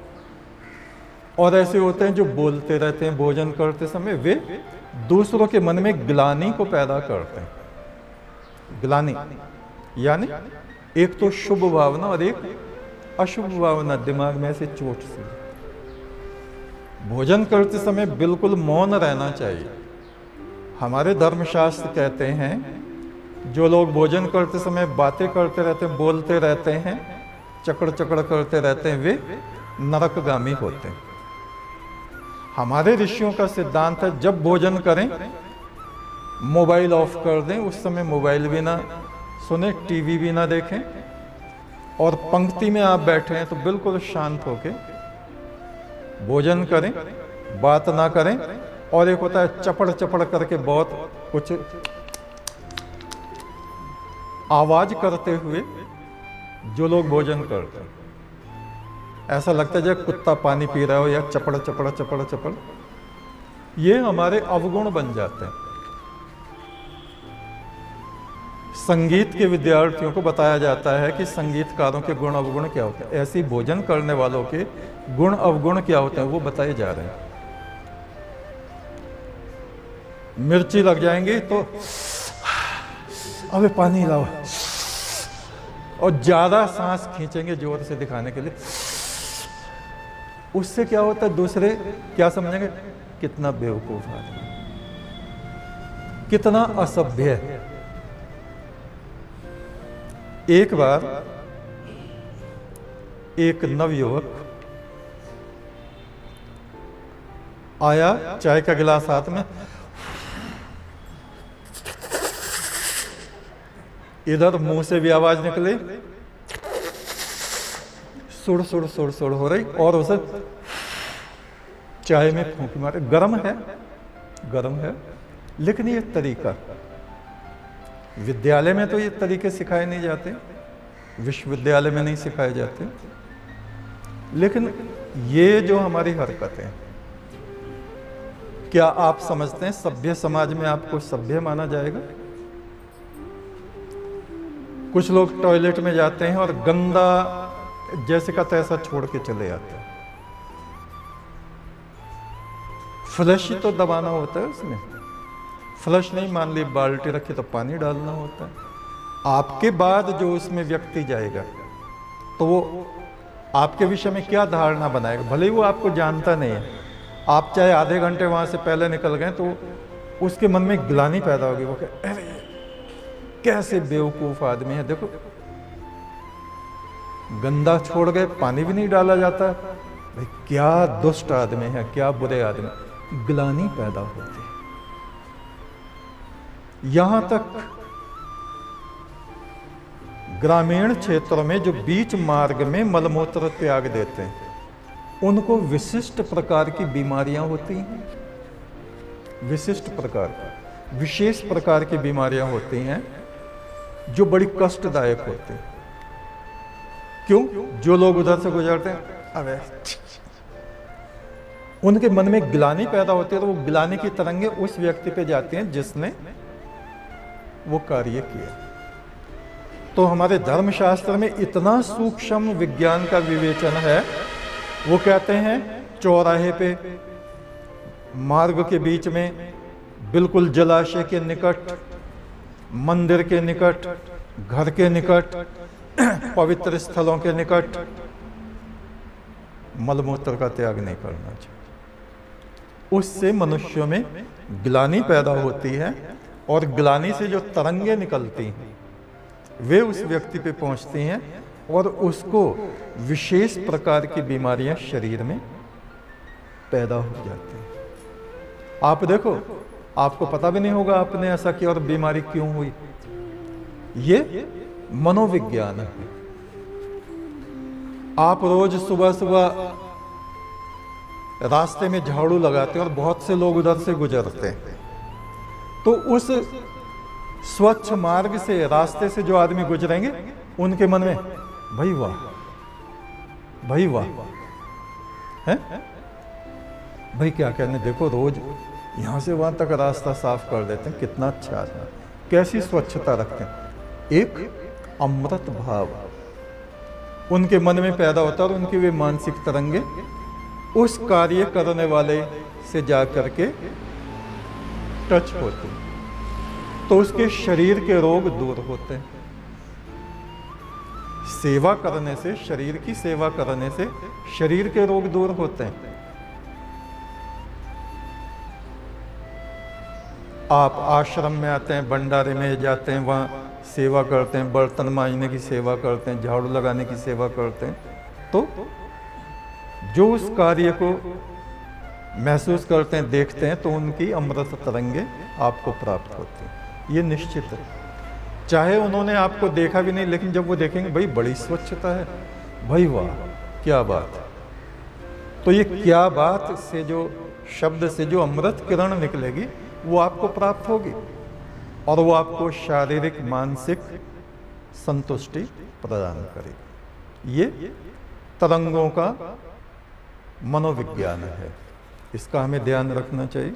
और ऐसे होते हैं जो बोलते रहते हैं भोजन करते समय, वे दूसरों के मन में ग्लानि को पैदा करते हैं। ग्लानि यानी एक तो शुभ भावना और एक अशुभ भावना दिमाग में से चोट सी। भोजन करते समय बिल्कुल मौन रहना चाहिए। हमारे धर्मशास्त्र कहते हैं जो लोग भोजन करते समय बातें करते रहते हैं, बोलते रहते हैं, चकड़ चकड़ करते रहते हैं, वे नरकगामी होते हैं। हमारे ऋषियों का सिद्धांत है जब भोजन करें मोबाइल ऑफ कर दें, उस समय मोबाइल भी ना सुने, टीवी भी ना देखें, और पंक्ति में आप बैठे हैं तो बिल्कुल शांत होके भोजन करें, बात ना करें। और एक होता है चपड़ चपड़ करके बहुत कुछ आवाज करते हुए जो लोग भोजन करते हैं, ऐसा लगता है जैसे कुत्ता पानी पी रहा हो या चपड़ चपड़ चपड़ चपड़, ये हमारे अवगुण बन जाते हैं। संगीत के विद्यार्थियों को बताया जाता है कि संगीतकारों के गुण अवगुण क्या होते हैं, ऐसे भोजन करने वालों के गुण अवगुण क्या होते हैं वो बताए जा रहे हैं। मिर्ची लग जाएंगी तो अबे पानी लाओ, और ज्यादा सांस खींचेंगे जोर से दिखाने के लिए, उससे क्या होता है दूसरे क्या समझेंगे, कितना बेवकूफ आदमी, कितना असभ्य है। एक बार एक नवयुवक आया, चाय का गिलास हाथ में, इधर मुंह से भी आवाज निकली, सुड़ सुड़ सुड़ सुड़ हो रही, और उसे चाय में फूंक मारे। गरम है, गरम है, लेकिन ये तरीका विद्यालय में तो ये तरीके सिखाए नहीं जाते, विश्वविद्यालय में नहीं सिखाए जाते, लेकिन ये जो हमारी हरकतें, क्या आप समझते हैं सभ्य समाज में आपको सभ्य माना जाएगा? कुछ लोग टॉयलेट में जाते हैं और गंदा जैसे का तैसा छोड़ के चले जाते हैं। फ्लश ही तो दबाना होता है उसमें, फ्लश नहीं, मान ली बाल्टी रखी तो पानी डालना होता है। आपके बाद जो उसमें व्यक्ति जाएगा तो वो आपके विषय में क्या धारणा बनाएगा, भले ही वो आपको जानता नहीं है। आप चाहे आधे घंटे वहां से पहले निकल गए तो उसके मन में ग्लानि पैदा होगी, वो कहे अरे कैसे बेवकूफ आदमी है, देखो गंदा छोड़ गए, पानी भी नहीं डाला जाता, भाई क्या दुष्ट आदमी है, क्या बुरे आदमी, ग्लानि पैदा होती है। यहां तक ग्रामीण क्षेत्रों में जो बीच मार्ग में मलमूत्र त्याग देते हैं उनको विशिष्ट प्रकार की बीमारियां होती हैं, विशिष्ट प्रकार की, विशेष प्रकार की बीमारियां होती हैं जो बड़ी कष्टदायक होती हैं। क्यों? जो लोग उधर से गुजरते हैं अबे उनके मन में ग्लानि पैदा होती है, तो वो ग्लानि की तरंगे उस व्यक्ति पे जाती हैं जिसने वो कार्य किया। तो हमारे धर्मशास्त्र में इतना सूक्ष्म विज्ञान का विवेचन है, वो कहते हैं चौराहे पे, मार्ग के बीच में, बिल्कुल जलाशय के निकट, मंदिर के निकट, घर के निकट, पवित्र स्थलों के निकट मलमूत्र का त्याग नहीं करना चाहिए। उससे मनुष्यों में ग्लानि पैदा होती है, और ग्लानि से जो तरंगे निकलती हैं वे उस व्यक्ति पे पहुंचती हैं और उसको विशेष प्रकार की बीमारियां शरीर में पैदा हो जाती हैं। आप देखो, आपको पता भी नहीं होगा आपने ऐसा किया और बीमारी क्यों हुई। ये मनोविज्ञान है। आप रोज सुबह सुबह रास्ते में झाड़ू लगाते हैं और बहुत से लोग उधर से गुजरते हैं, तो उस स्वच्छ मार्ग से, रास्ते से जो आदमी गुजरेंगे उनके मन में भाई वाह, भाई वाह है, भाई क्या कहने, देखो रोज यहां से वहां तक रास्ता साफ कर देते हैं, कितना अच्छा आदमी, कैसी स्वच्छता रखते हैं। एक अमृत भाव उनके मन में पैदा होता है और उनकी वे मानसिक तरंगे उस कार्य करने वाले से जाकर के टच होते हैं, तो उसके शरीर के रोग दूर होते हैं। सेवा करने से, शरीर की सेवा करने से शरीर के रोग दूर होते हैं। आप आश्रम में आते हैं, भंडारे में जाते हैं, वहाँ सेवा करते हैं, बर्तन मांजने की सेवा करते हैं, झाड़ू लगाने की सेवा करते हैं, तो जो उस कार्य को महसूस करते हैं, देखते हैं, तो उनकी अमृत तरंगे आपको प्राप्त होती हैं। ये निश्चित है। चाहे उन्होंने आपको देखा भी नहीं, लेकिन जब वो देखेंगे भाई बड़ी स्वच्छता है, भाई वाह क्या बात है, तो ये क्या बात से जो शब्द से जो अमृत किरण निकलेगी वो आपको प्राप्त होगी और वो आपको शारीरिक मानसिक संतुष्टि प्रदान करेगी। ये तरंगों का मनोविज्ञान है, इसका हमें ध्यान रखना चाहिए।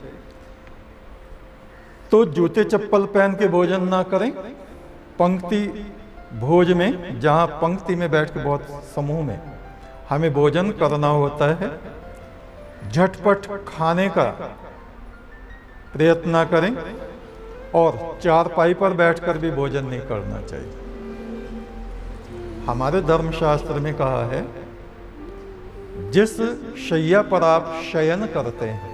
तो जूते चप्पल पहन के भोजन ना करें। पंक्ति भोज में, जहाँ पंक्ति में बैठ के बहुत समूह में हमें भोजन करना होता है, झटपट खाने का प्रयत्न करें और चारपाई पर बैठकर भी भोजन नहीं करना चाहिए। हमारे धर्मशास्त्र में कहा है जिस शैया पर आप शयन करते हैं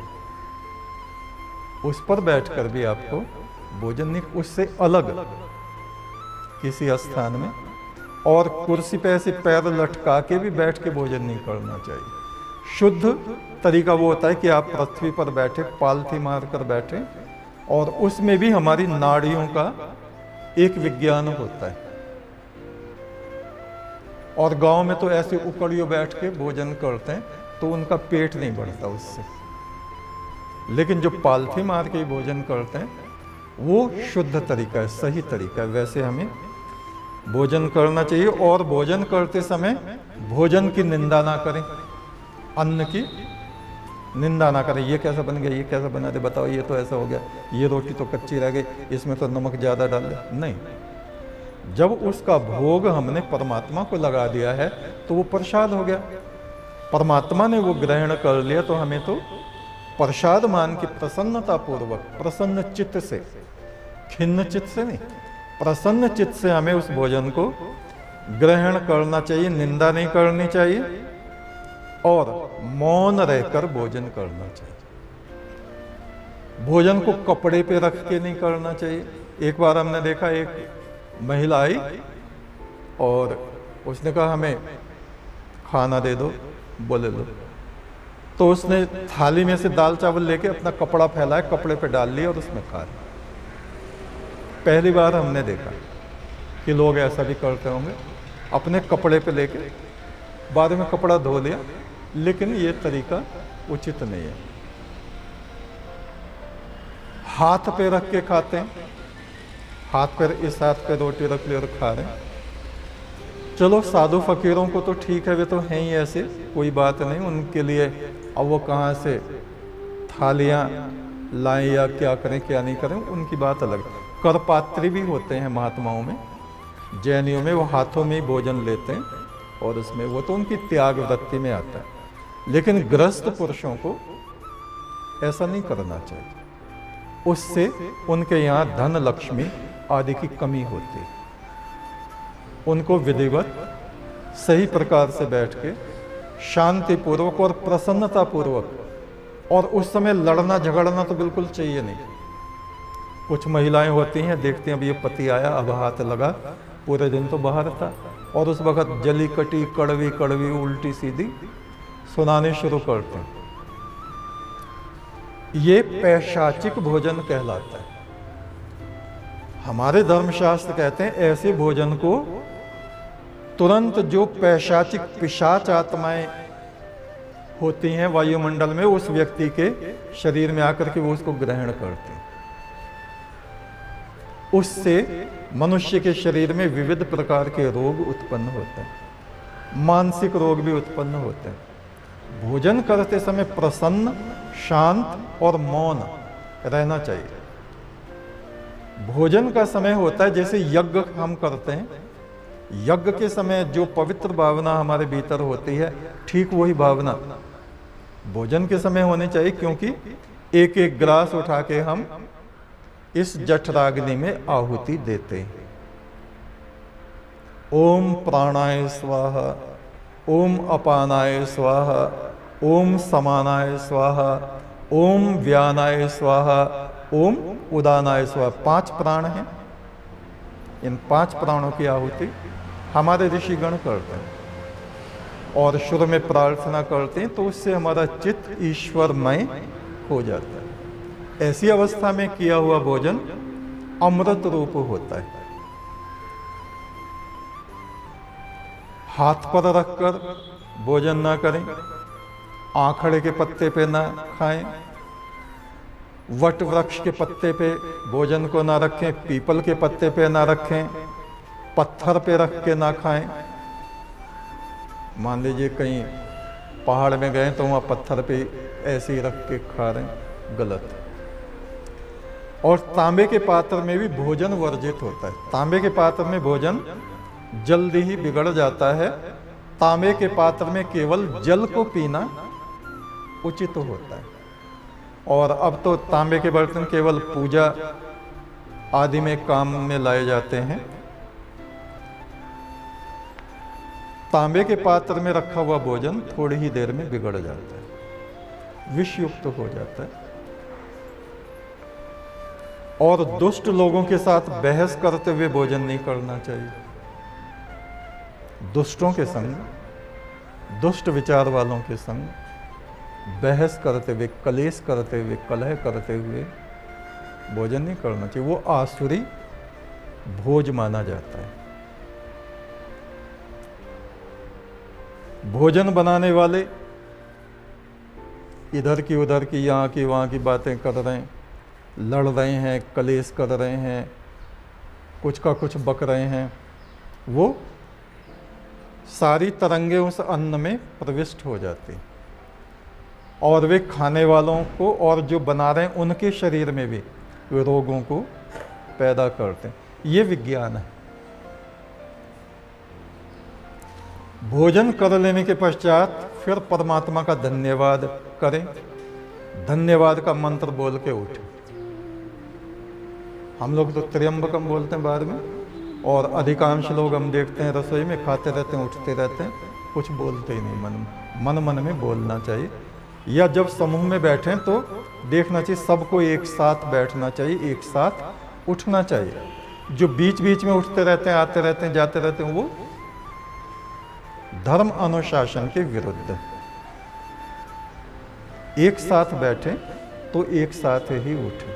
उस पर बैठकर भी आपको भोजन नहीं, उससे अलग किसी स्थान में, और कुर्सी पे ऐसे पैर लटका के भी बैठ के भोजन नहीं करना चाहिए। शुद्ध तरीका वो होता है कि आप पृथ्वी पर बैठे, पालथी मारकर बैठे, और उसमें भी हमारी नाड़ियों का एक विज्ञान होता है। और गांव में तो ऐसे उकड़ियों बैठ के भोजन करते हैं तो उनका पेट नहीं बढ़ता उससे, लेकिन जो पालथी मार के भोजन करते हैं वो शुद्ध तरीका है, सही तरीका है। वैसे हमें भोजन करना चाहिए, और भोजन करते समय भोजन की निंदा ना करें, अन्न की निंदा ना करें। ये कैसा बन गया, ये कैसा बना दे, बताओ ये तो ऐसा हो गया, ये रोटी तो कच्ची रह गई, इसमें तो नमक ज़्यादा डाल दे। नहीं, जब उसका भोग हमने परमात्मा को लगा दिया है तो वो प्रसाद हो गया, परमात्मा ने वो ग्रहण कर लिया, तो हमें तो प्रसाद मान के प्रसन्नता पूर्वक, प्रसन्न चित्त से, खिन्न चित्त से नहीं, प्रसन्न चित्त से हमें उस भोजन को ग्रहण करना चाहिए, निंदा नहीं करनी चाहिए, और मौन रहकर भोजन करना चाहिए। भोजन को कपड़े पे रख के नहीं करना चाहिए। एक बार हमने देखा, एक महिला आई और उसने कहा हमें खाना दे दो, बोले लो, तो उसने थाली में से दाल चावल लेके अपना कपड़ा फैलाया, कपड़े पे डाल लिया और उसमें खा लिया। पहली बार हमने देखा कि लोग ऐसा भी करते होंगे, अपने कपड़े पे लेके बाद में कपड़ा धो लिया, लेकिन ये तरीका उचित नहीं है। हाथ पे रख के खाते हैं, हाथ पर इस हाथ पे रोटी रख ली और खा रहे हैं। चलो साधु फकीरों को तो ठीक है, वे तो हैं ही ऐसे, कोई बात नहीं उनके लिए। अब वो कहाँ से थालियाँ लाएं या क्या करें क्या नहीं करें, उनकी बात अलग। करपात्री भी होते हैं महात्माओं में, जैनियों में, वो हाथों में ही भोजन लेते हैं और उसमें वो तो उनकी त्याग वृत्ति में आता है। लेकिन गृहस्थ पुरुषों को ऐसा नहीं करना चाहिए, उससे उनके यहाँ धन लक्ष्मी आदि की कमी होती है। उनको विधिवत सही प्रकार से बैठ के शांति पूर्वक और प्रसन्नता पूर्वक, और उस समय लड़ना झगड़ना तो बिल्कुल चाहिए नहीं। कुछ महिलाएं होती हैं, देखती हैं अब ये पति आया, अब हाथ लगा, पूरे दिन तो बाहर था, और उस वक्त जली कटी कड़वी कड़वी उल्टी सीधी सुनाने शुरू करते हैं। ये पैशाचिक भोजन कहलाता है। हमारे धर्मशास्त्र कहते हैं ऐसे भोजन को तुरंत जो पैशाचिक पिशाच आत्माएं होती हैं वायुमंडल में, उस व्यक्ति के शरीर में आकर के वो उसको ग्रहण करते हैं। उससे मनुष्य के शरीर में विविध प्रकार के रोग उत्पन्न होते हैं, मानसिक रोग भी उत्पन्न होते हैं। भोजन करते समय प्रसन्न, शांत और मौन रहना चाहिए। भोजन का समय होता है जैसे यज्ञ हम करते हैं, यज्ञ के समय जो पवित्र भावना हमारे भीतर होती है, ठीक वही भावना भोजन के समय होनी चाहिए, क्योंकि एक एक ग्रास उठा के हम इस जठराग्नि में आहुति देते हैं। ओम प्राणाय स्वाहा, ओम अपानाय स्वाहा, ओम समानाय स्वाहा, ओम व्यानाय स्वाहा, ओम उदानाय स्वाहा। 5 प्राण हैं, इन 5 प्राणों की आहुति हमारे ऋषिगण करते हैं और शुरू में प्रार्थना करते हैं, तो उससे हमारा चित्त ईश्वरमय हो जाता है। ऐसी अवस्था में किया हुआ भोजन अमृत रूप होता है। हाथ पर रखकर भोजन ना करें, आखड़े के पत्ते पे ना खाएं, वट वृक्ष के पत्ते पे भोजन को ना रखें, पीपल के पत्ते पे ना रखें, पत्थर पे रख के ना खाएं। मान लीजिए कहीं पहाड़ में गए तो वहाँ पत्थर पे ऐसे ही रख के खा रहे हैं, गलत। और तांबे के पात्र में भी भोजन वर्जित होता है। तांबे के पात्र में भोजन जल्दी ही बिगड़ जाता है। तांबे के पात्र में केवल जल को पीना उचित होता है। और अब तो तांबे के बर्तन केवल पूजा आदि में काम में लाए जाते हैं। तांबे के पात्र में रखा हुआ भोजन थोड़ी ही देर में बिगड़ जाता है, विषयुक्त हो जाता है। और दुष्ट लोगों के साथ बहस करते हुए भोजन नहीं करना चाहिए। दुष्टों के संग, दुष्ट विचार वालों के संग बहस करते हुए, कलेश करते हुए, कलह करते हुए भोजन नहीं करना चाहिए। वो आसुरी भोज माना जाता है। भोजन बनाने वाले इधर की उधर की, यहाँ की वहाँ की बातें कर रहे हैं, लड़ रहे हैं, कलेश कर रहे हैं, कुछ का कुछ बक रहे हैं, वो सारी तरंगे उस अन्न में प्रविष्ट हो जाती और वे खाने वालों को और जो बना रहे हैं उनके शरीर में भी वे रोगों को पैदा करते हैं। ये विज्ञान है। भोजन कर लेने के पश्चात फिर परमात्मा का धन्यवाद करें। धन्यवाद का मंत्र बोल के उठें। हम लोग तो त्र्यंबकम बोलते हैं बाद में, और अधिकांश लोग हम देखते हैं रसोई में खाते रहते हैं, उठते रहते हैं, कुछ बोलते ही नहीं। मन में बोलना चाहिए। या जब समूह में बैठें तो देखना चाहिए सबको एक साथ बैठना चाहिए, एक साथ उठना चाहिए। जो बीच बीच में उठते रहते हैं, आते रहते हैं, जाते रहते हैं, वो धर्म अनुशासन के विरुद्ध है। एक साथ बैठे तो एक साथ ही उठे।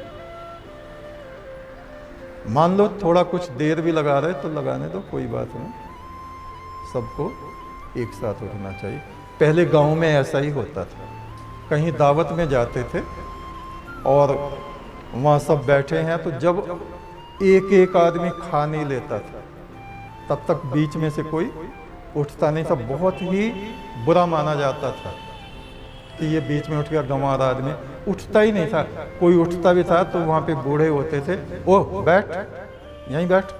मान लो थोड़ा कुछ देर भी लगा रहे तो लगाने दो, कोई बात नहीं। सबको एक साथ उठना चाहिए। पहले गांव में ऐसा ही होता था। कहीं दावत में जाते थे और वहाँ सब बैठे हैं, तो जब एक एक आदमी खा नहीं लेता था तब तक बीच में से कोई उठता नहीं था। बहुत ही बुरा माना जाता था कि ये बीच में उठ गया, गंवार आदमी। उठता ही नहीं था। कोई उठता भी था तो वहाँ पे बूढ़े होते थे, ओह बैठ, यहीं बैठ,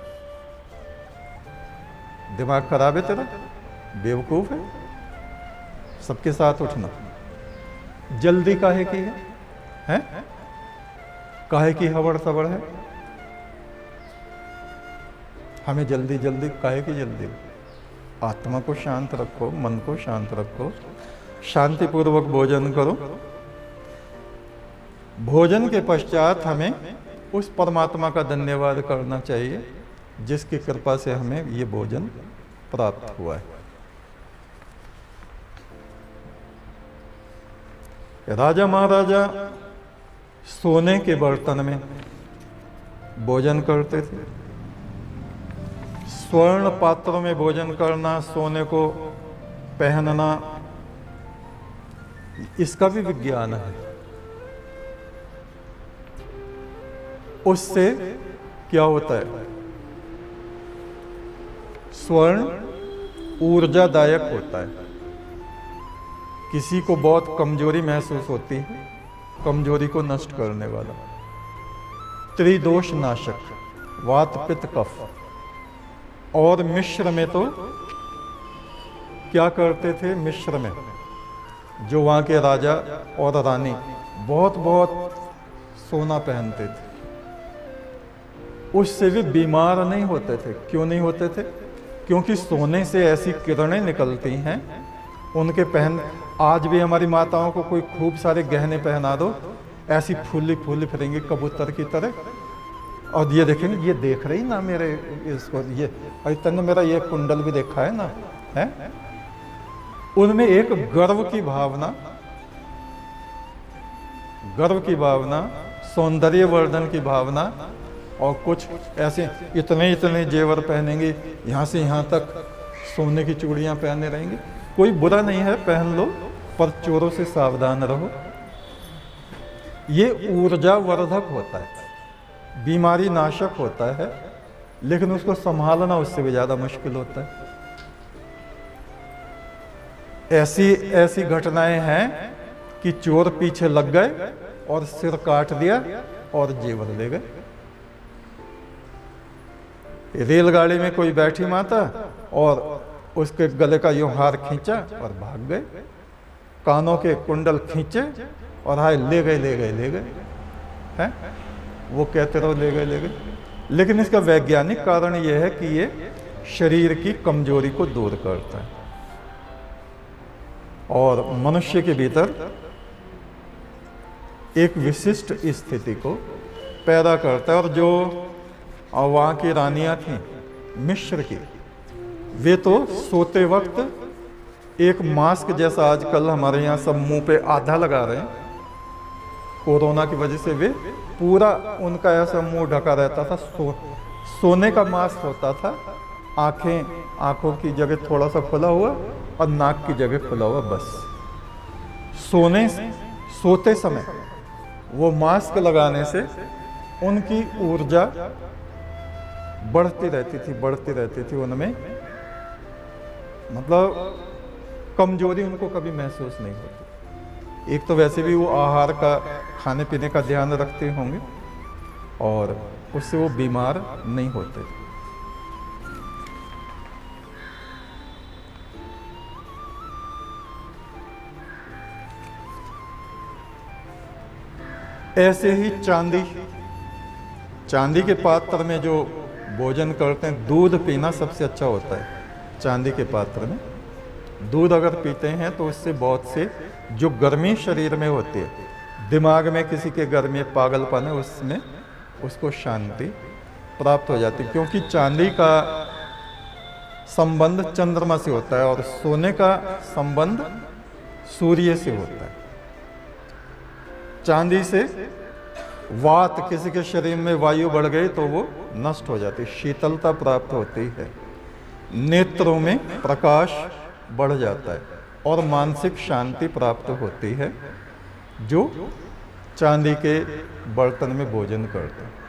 दिमाग खराब है तेरा, बेवकूफ़ है। सबके साथ उठना। जल्दी काहे की है? काहे की हवड़ सवड़ है? हमें जल्दी जल्दी काहे की जल्दी? आत्मा को शांत रखो, मन को शांत रखो, शांतिपूर्वक भोजन करो। भोजन के पश्चात हमें उस परमात्मा का धन्यवाद करना चाहिए जिसकी कृपा से हमें ये भोजन प्राप्त हुआ है। राजा महाराजा सोने के बर्तन में भोजन करते थे। स्वर्ण पात्रों में भोजन करना, सोने को पहनना, इसका भी विज्ञान है। उससे क्या होता है? स्वर्ण ऊर्जादायक होता है। किसी को बहुत कमजोरी महसूस होती है, कमजोरी को नष्ट करने वाला, त्रिदोष नाशक, वात पित्त कफ। और मिस्र में तो क्या करते थे? मिस्र में जो वहाँ के राजा और रानी बहुत बहुत सोना पहनते थे, उससे भी बीमार नहीं होते थे। क्यों नहीं होते थे? क्योंकि सोने से ऐसी किरणें निकलती हैं उनके पहन। आज भी हमारी माताओं को कोई खूब सारे गहने पहना दो, ऐसी फूली फूली फिरेंगी कबूतर की तरह, और ये देखेंगे, ये देख रही ना मेरे इसको, ये तने मेरा ये कुंडल भी देखा है ना, है। उनमें एक गर्व की भावना, सौंदर्य वर्धन की भावना, और कुछ ऐसे इतने इतने जेवर पहनेंगे, यहाँ से यहाँ तक सोने की चूड़ियाँ पहने रहेंगे। कोई बुरा नहीं है, पहन लो, पर चोरों से सावधान रहो। ये ऊर्जा वर्धक होता है, बीमारी नाशक होता है, लेकिन उसको संभालना उससे भी ज़्यादा मुश्किल होता है। ऐसी घटनाएं हैं कि चोर पीछे लग गए और सिर काट दिया और जेवर ले गए। रेलगाड़ी में कोई बैठी माता और उसके गले का यूं हार खींचा और भाग गए, कानों के कुंडल खींचे और हाय ले गए हैं। वो कहते रहो ले गए, लेकिन इसका वैज्ञानिक कारण यह है कि ये शरीर की कमजोरी को दूर करता है और मनुष्य के भीतर एक विशिष्ट स्थिति को पैदा करता है। और जो वहाँ की रानियां थीं मिस्र की, वे तो सोते वक्त एक मास्क जैसा आजकल हमारे यहाँ सब मुंह पे आधा लगा रहे हैं, कोरोना की वजह से वे पूरा उनका ऐसा मुंह ढका रहता था। सोने का मास्क होता था, आंखों की जगह थोड़ा सा खुला हुआ और नाक की जगह खुला हुआ, बस। सोते समय वो मास्क लगाने से उनकी ऊर्जा बढ़ती रहती थी उनमें, मतलब कमजोरी उनको कभी महसूस नहीं होती। एक तो वैसे भी वो आहार का, खाने पीने का ध्यान रखते होंगे और उससे वो बीमार नहीं होते। ऐसे ही चांदी के पात्र में जो भोजन करते हैं, दूध पीना सबसे अच्छा होता है। चांदी के पात्र में दूध अगर पीते हैं तो उससे बहुत से जो गर्मी शरीर में होती है, दिमाग में किसी के गर्मी पागलपन है, उसमें उसको शांति प्राप्त हो जाती है। क्योंकि चांदी का संबंध चंद्रमा से होता है और सोने का संबंध सूर्य से होता है। चांदी से वात, किसी के शरीर में वायु बढ़ गई तो वो नष्ट हो जाती, शीतलता प्राप्त होती है, नेत्रों में प्रकाश बढ़ जाता है और मानसिक शांति प्राप्त होती है जो चांदी के बर्तन में भोजन करते हैं।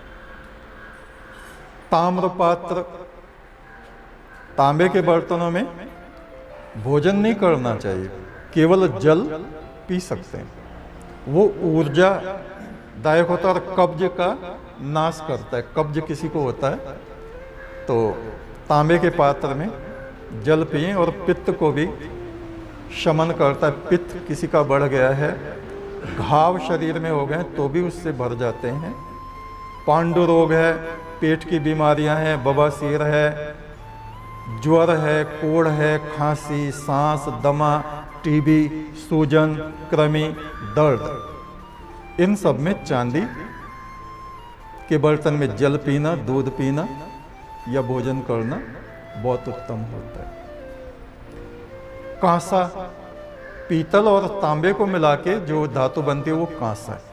ताम्रपात्र, तांबे के बर्तनों में भोजन नहीं करना चाहिए, केवल जल पी सकते हैं। वो ऊर्जा दायक होता है और कब्ज का नाश करता है। कब्ज किसी को होता है तो तांबे के पात्र में जल पिए, और पित्त को भी शमन करता है। पित्त किसी का बढ़ गया है, घाव शरीर में हो गए तो भी उससे भर जाते हैं। पांडु रोग है, पेट की बीमारियां हैं, बवासीर है, ज्वर है, कोढ़ है, खांसी, सांस, दमा, टीबी, सूजन, कृमि, दर्द, इन सब में चांदी के बर्तन में जल पीना, दूध पीना या भोजन करना बहुत उत्तम होता है। कांसा, पीतल और तांबे को मिला के जो धातु बनती है वो कांसा है।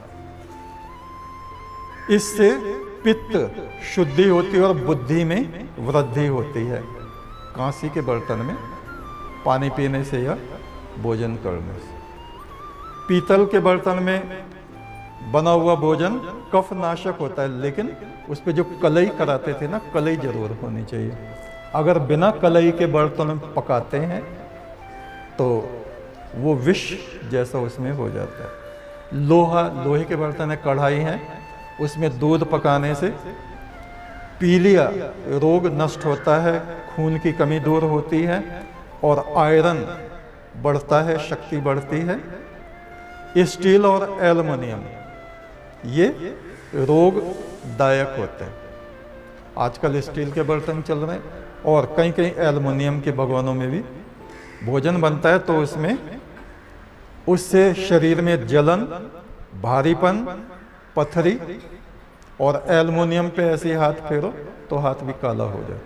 इससे पित्त शुद्धि होती है और बुद्धि में वृद्धि होती है। कांसी के बर्तन में पानी पीने से या भोजन करने से। पीतल के बर्तन में बना हुआ भोजन कफ नाशक होता है, लेकिन उस पर जो कलई कराते थे ना, कलई जरूर होनी चाहिए। अगर बिना कलई के बर्तन में पकाते हैं तो वो विष जैसा उसमें हो जाता है। लोहे के बर्तन है, कढ़ाई है, उसमें दूध पकाने से पीलिया रोग नष्ट होता है, खून की कमी दूर होती है और आयरन बढ़ता है, शक्ति बढ़ती है। स्टील और एल्युमिनियम ये रोगदायक होते हैं। आजकल स्टील के बर्तन चल रहे हैं और कहीं कहीं एल्युमिनियम के भगोनों में भी भोजन बनता है, तो उसमें उससे शरीर में जलन भारीपन, पथरी, और एल्युमिनियम पे ऐसे ही हाथ फेरो तो हाथ भी काला हो जाता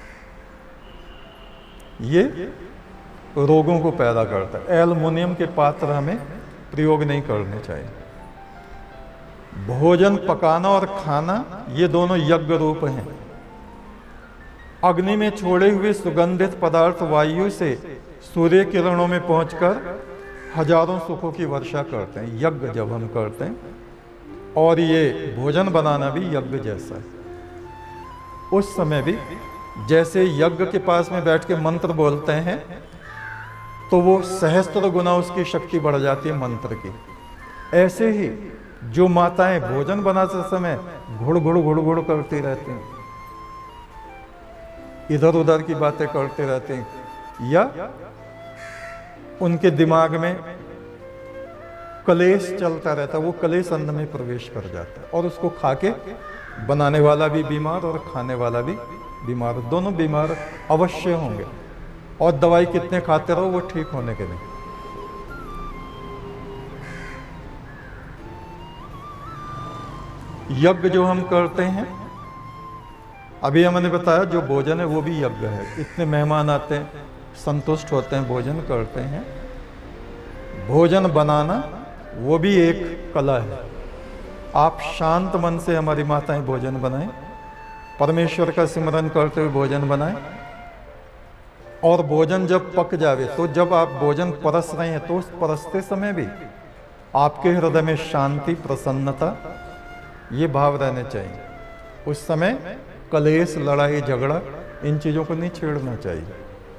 है। ये रोगों को पैदा करता है। एल्युमिनियम के पात्र हमें प्रयोग नहीं करने चाहिए। भोजन पकाना और खाना ये दोनों यज्ञ रूप हैं। अग्नि में छोड़े हुए सुगंधित पदार्थ वायु से सूर्य किरणों में पहुंचकर हजारों सुखों की वर्षा करते हैं, यज्ञ जब हम करते हैं। और ये भोजन बनाना भी यज्ञ जैसा है। उस समय भी जैसे यज्ञ के पास में बैठ के मंत्र बोलते हैं तो वो सहस्त्र गुना उसकी शक्ति बढ़ जाती है मंत्र की। ऐसे ही जो माताएं भोजन बनाते समय घुड़ घुड़ घुड़ घुड़ करती रहती हैं, इधर उधर की बातें करते रहते हैं, या उनके दिमाग में कलेश चलता रहता है, वो कलेश अन्न में प्रवेश कर जाता है और उसको खा के बनाने वाला भी बीमार और खाने वाला भी बीमार, दोनों बीमार अवश्य होंगे। और दवाई कितने खाते रहो वो ठीक होने के नहीं। यज्ञ जो हम करते हैं, अभी हमने बताया जो भोजन है वो भी यज्ञ है। इतने मेहमान आते हैं, संतुष्ट होते हैं, भोजन करते हैं। भोजन बनाना वो भी एक कला है। आप शांत मन से हमारी माताएं भोजन बनाएं, परमेश्वर का सिमरन करते हुए भोजन बनाएं। और भोजन जब पक जावे तो जब आप भोजन परस रहे हैं तो उस परसते समय भी आपके हृदय में शांति, प्रसन्नता, ये भाव रहने चाहिए। उस समय कलेश, लड़ाई, झगड़ा, इन चीजों को नहीं छेड़ना चाहिए।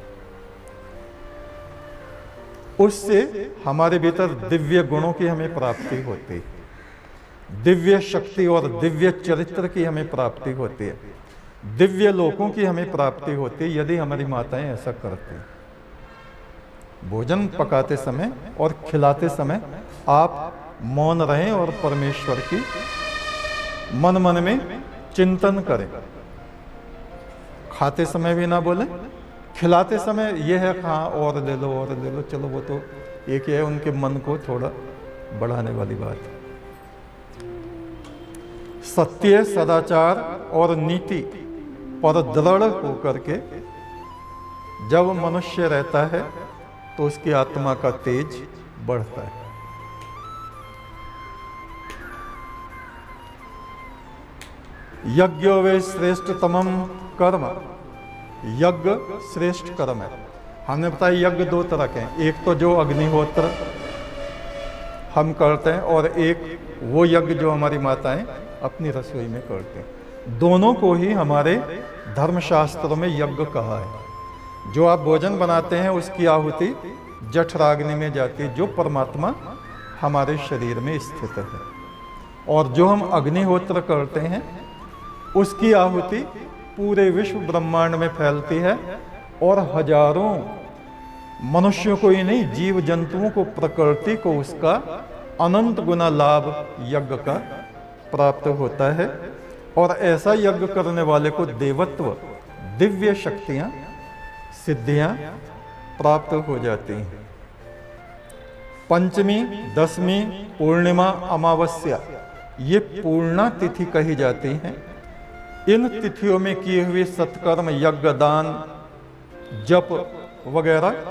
उससे हमारे भीतर दिव्य गुणों की हमें प्राप्ति होती है, दिव्य शक्ति और दिव्य चरित्र की हमें प्राप्ति होती है, दिव्य लोकों की हमें प्राप्ति होती है यदि हमारी माताएं ऐसा करती हैं। भोजन पकाते समय और खिलाते समय आप मौन रहें और परमेश्वर की मन मन में चिंतन करें। खाते समय भी ना बोलें, खिलाते समय ये है हाँ और ले लो और ले लो, चलो वो तो एक है, उनके मन को थोड़ा बढ़ाने वाली बात है। सत्य, सदाचार और नीति पर दृढ़ होकर के जब मनुष्य रहता है तो उसकी आत्मा का तेज बढ़ता है। यज्ञो वे श्रेष्ठतमम कर्म, यज्ञ श्रेष्ठ कर्म है। हमने बताया यज्ञ दो तरह के हैं, एक तो जो अग्निहोत्र हम करते हैं और एक वो यज्ञ जो हमारी माताएं अपनी रसोई में करते हैं। दोनों को ही हमारे धर्मशास्त्रों में यज्ञ कहा है। जो आप भोजन बनाते हैं उसकी आहुति जठराग्नि में जाती है, जो परमात्मा हमारे शरीर में स्थित है। और जो हम अग्निहोत्र करते हैं उसकी आहुति पूरे विश्व ब्रह्मांड में फैलती है और हजारों मनुष्यों को ही नहीं, जीव जंतुओं को, प्रकृति को उसका अनंत गुना लाभ यज्ञ का प्राप्त होता है। और ऐसा यज्ञ करने वाले को देवत्व, दिव्य शक्तियां, सिद्धियां प्राप्त हो जाती हैं। पंचमी, दसवीं, पूर्णिमा, अमावस्या ये पूर्णा तिथि कही जाती हैं। इन तिथियों में किए हुए सत्कर्म, यज्ञ, दान, जप वगैरह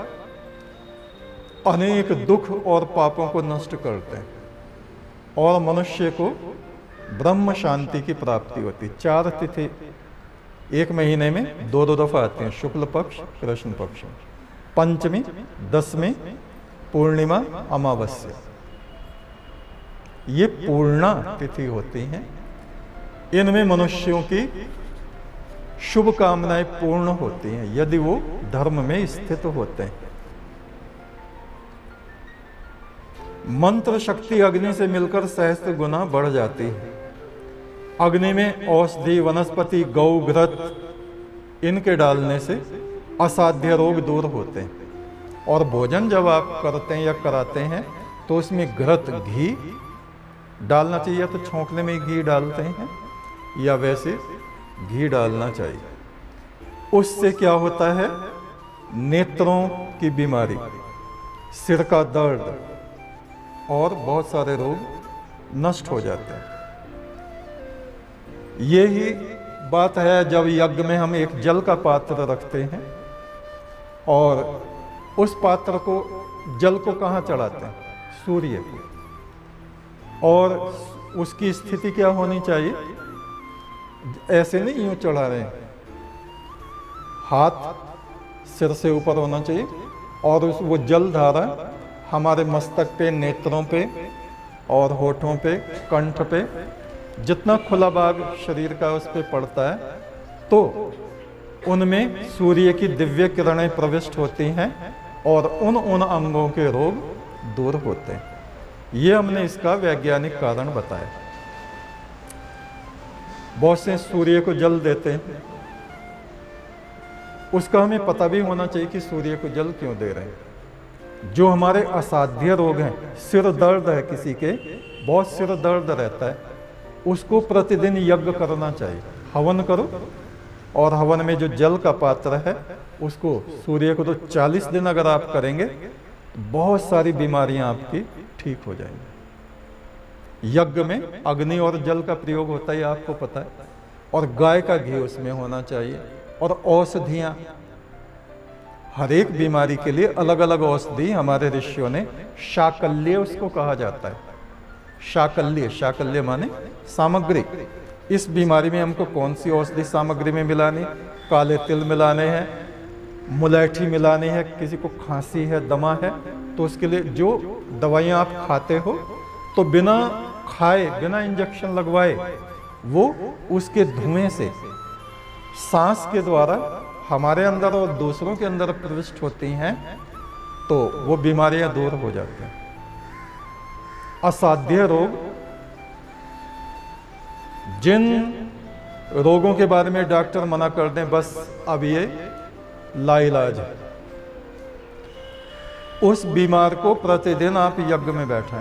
अनेक दुख और पापों को नष्ट करते हैं और मनुष्य को ब्रह्म शांति की प्राप्ति होती। 4 तिथि एक महीने में दो दफा आती हैं, शुक्ल पक्ष, कृष्ण पक्ष। पंचमी, दसवीं, पूर्णिमा, अमावस्या ये पूर्णा तिथि होती हैं। इनमें मनुष्यों की शुभ कामनाएं पूर्ण होती हैं यदि वो धर्म में स्थित होते हैं। मंत्र शक्ति अग्नि से मिलकर सहस्त्र गुना बढ़ जाती है। अग्नि में औषधि, वनस्पति, गौ, घृत इनके डालने से असाध्य रोग दूर होते हैं। और भोजन जब आप करते हैं या कराते हैं तो उसमें घृत, घी डालना चाहिए। तो छोंकने में घी डालते हैं या वैसे घी डालना चाहिए। उससे क्या होता है, नेत्रों की बीमारी, सिर का दर्द और बहुत सारे रोग नष्ट हो जाते हैं। यही बात है जब यज्ञ में हम एक जल का पात्र रखते हैं और उस पात्र को, जल को कहाँ चढ़ाते हैं? सूर्य को। और उसकी स्थिति क्या होनी चाहिए? ऐसे नहीं यूं चढ़ा रहे हैं, हाथ सिर से ऊपर होना चाहिए और वो जल धारा हमारे मस्तक पे, नेत्रों पे और होठों पे, कंठ पे, जितना खुला भाग शरीर का उस पे पड़ता है तो उनमें सूर्य की दिव्य किरणें प्रविष्ट होती हैं और उन अंगों के रोग दूर होते हैं। ये हमने इसका वैज्ञानिक कारण बताया। बहुत से सूर्य को जल देते हैं, उसका हमें पता भी होना चाहिए कि सूर्य को जल क्यों दे रहे हैं। जो हमारे असाध्य रोग हैं, सिर दर्द है किसी के, बहुत सिर दर्द रहता है, उसको प्रतिदिन यज्ञ करना चाहिए। हवन करो और हवन में जो जल का पात्र है उसको सूर्य को तो 40 दिन अगर आप करेंगे तो बहुत सारी बीमारियां आपकी ठीक हो जाएंगी। यज्ञ में अग्नि और जल का प्रयोग होता है, आपको पता है, और गाय का घी उसमें होना चाहिए। और औषधियां, हर एक बीमारी के लिए अलग अलग औषधि हमारे ऋषियों ने, शाकल्य उसको कहा जाता है। शाकल्य, शाकल्य माने सामग्री। इस बीमारी में हमको कौन सी औषधि सामग्री में मिलानी? काले तिल मिलाने हैं, मुलैठी मिलानी है, किसी को खांसी है, दमा है, तो उसके लिए जो दवाइयाँ आप खाते हो तो बिना खाए, बिना इंजेक्शन लगवाए, वो उसके धुएं से सांस के द्वारा हमारे अंदर और दूसरों के अंदर प्रविष्ट होती हैं तो वो बीमारियां दूर हो जाती हैं। असाध्य रोग, जिन रोगों के बारे में डॉक्टर मना कर दें बस अब ये लाइलाज है, उस बीमार को प्रतिदिन आप यज्ञ में बैठाएं।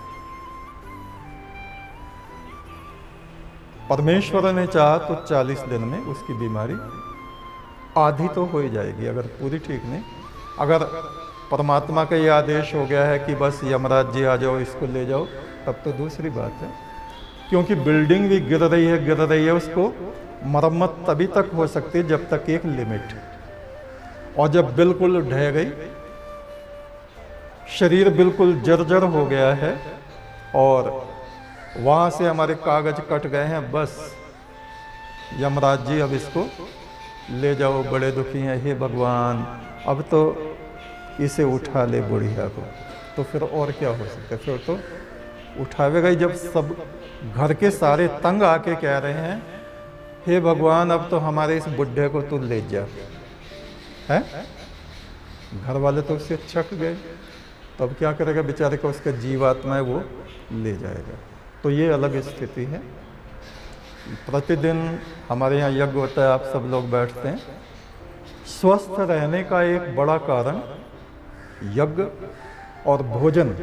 परमेश्वर ने चाहा तो 40 दिन में उसकी बीमारी आधी तो हो ही जाएगी, अगर पूरी ठीक नहीं। अगर परमात्मा का ये आदेश हो गया है कि बस यमराज जी आ जाओ, इसको ले जाओ, तब तो दूसरी बात है, क्योंकि बिल्डिंग भी गिर रही है, उसको मरम्मत तभी तक हो सकती है जब तक एक लिमिट, और जब बिल्कुल ढह गई, शरीर बिल्कुल जर्जर हो गया है और वहाँ से हमारे कागज कट गए हैं, बस यमराज जी अब इसको ले जाओ, बड़े दुखी हैं, हे भगवान अब तो इसे उठा ले बुढ़िया को। तो फिर और क्या हो सकता है? फिर तो उठावेगा ही, जब सब घर के सारे तंग आके कह रहे हैं हे भगवान अब तो हमारे इस बुढ़े को तू ले जा, है? घर वाले तो उससे छक गए, तो अब क्या करेगा बेचारे को, उसका जीवात्मा है वो ले जाएगा। तो ये अलग स्थिति है। प्रतिदिन हमारे यहाँ यज्ञ होता है, आप सब लोग बैठते हैं। स्वस्थ रहने का एक बड़ा कारण यज्ञ और भोजन,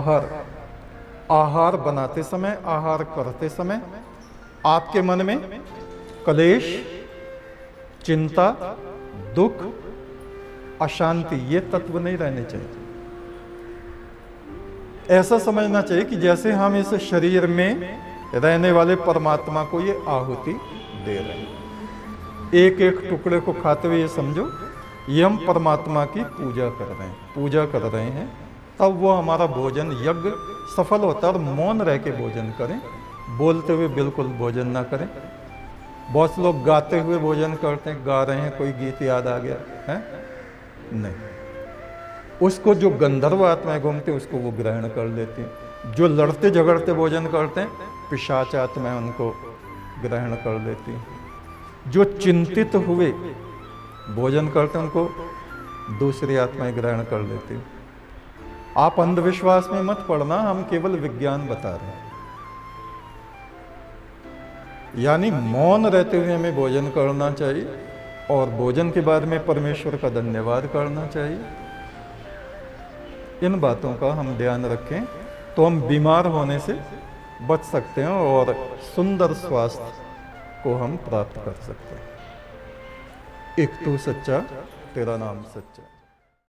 आहार बनाते समय, आहार करते समय आपके मन में कलेश, चिंता, दुख, अशांति, ये तत्व नहीं रहने चाहिए। ऐसा समझना चाहिए कि जैसे हम इस शरीर में रहने वाले परमात्मा को ये आहुति दे रहे हैं, एक एक टुकड़े को खाते हुए ये समझो ये हम परमात्मा की पूजा कर रहे हैं, तब वो हमारा भोजन यज्ञ सफल होता है। और मौन रह के भोजन करें, बोलते हुए बिल्कुल भोजन ना करें। बहुत से लोग गाते हुए भोजन करते हैं, गा रहे हैं, कोई गीत याद आ गया है, नहीं, उसको जो गंधर्व आत्माएं घूमती हैं उसको वो ग्रहण कर लेती हैं। जो लड़ते झगड़ते भोजन करते हैं, पिशाच आत्माएं उनको ग्रहण कर लेती हैं। जो चिंतित हुए भोजन करते हैं उनको दूसरी आत्माएं ग्रहण कर लेती हैं। आप अंधविश्वास में मत पड़ना, हम केवल विज्ञान बता रहे हैं। यानी मौन रहते हुए हमें भोजन करना चाहिए और भोजन के बाद में परमेश्वर का धन्यवाद करना चाहिए। इन बातों का हम ध्यान रखें तो हम बीमार होने से बच सकते हैं और सुंदर स्वास्थ्य को हम प्राप्त कर सकते हैं। एक तू सच्चा, तेरा नाम सच्चा।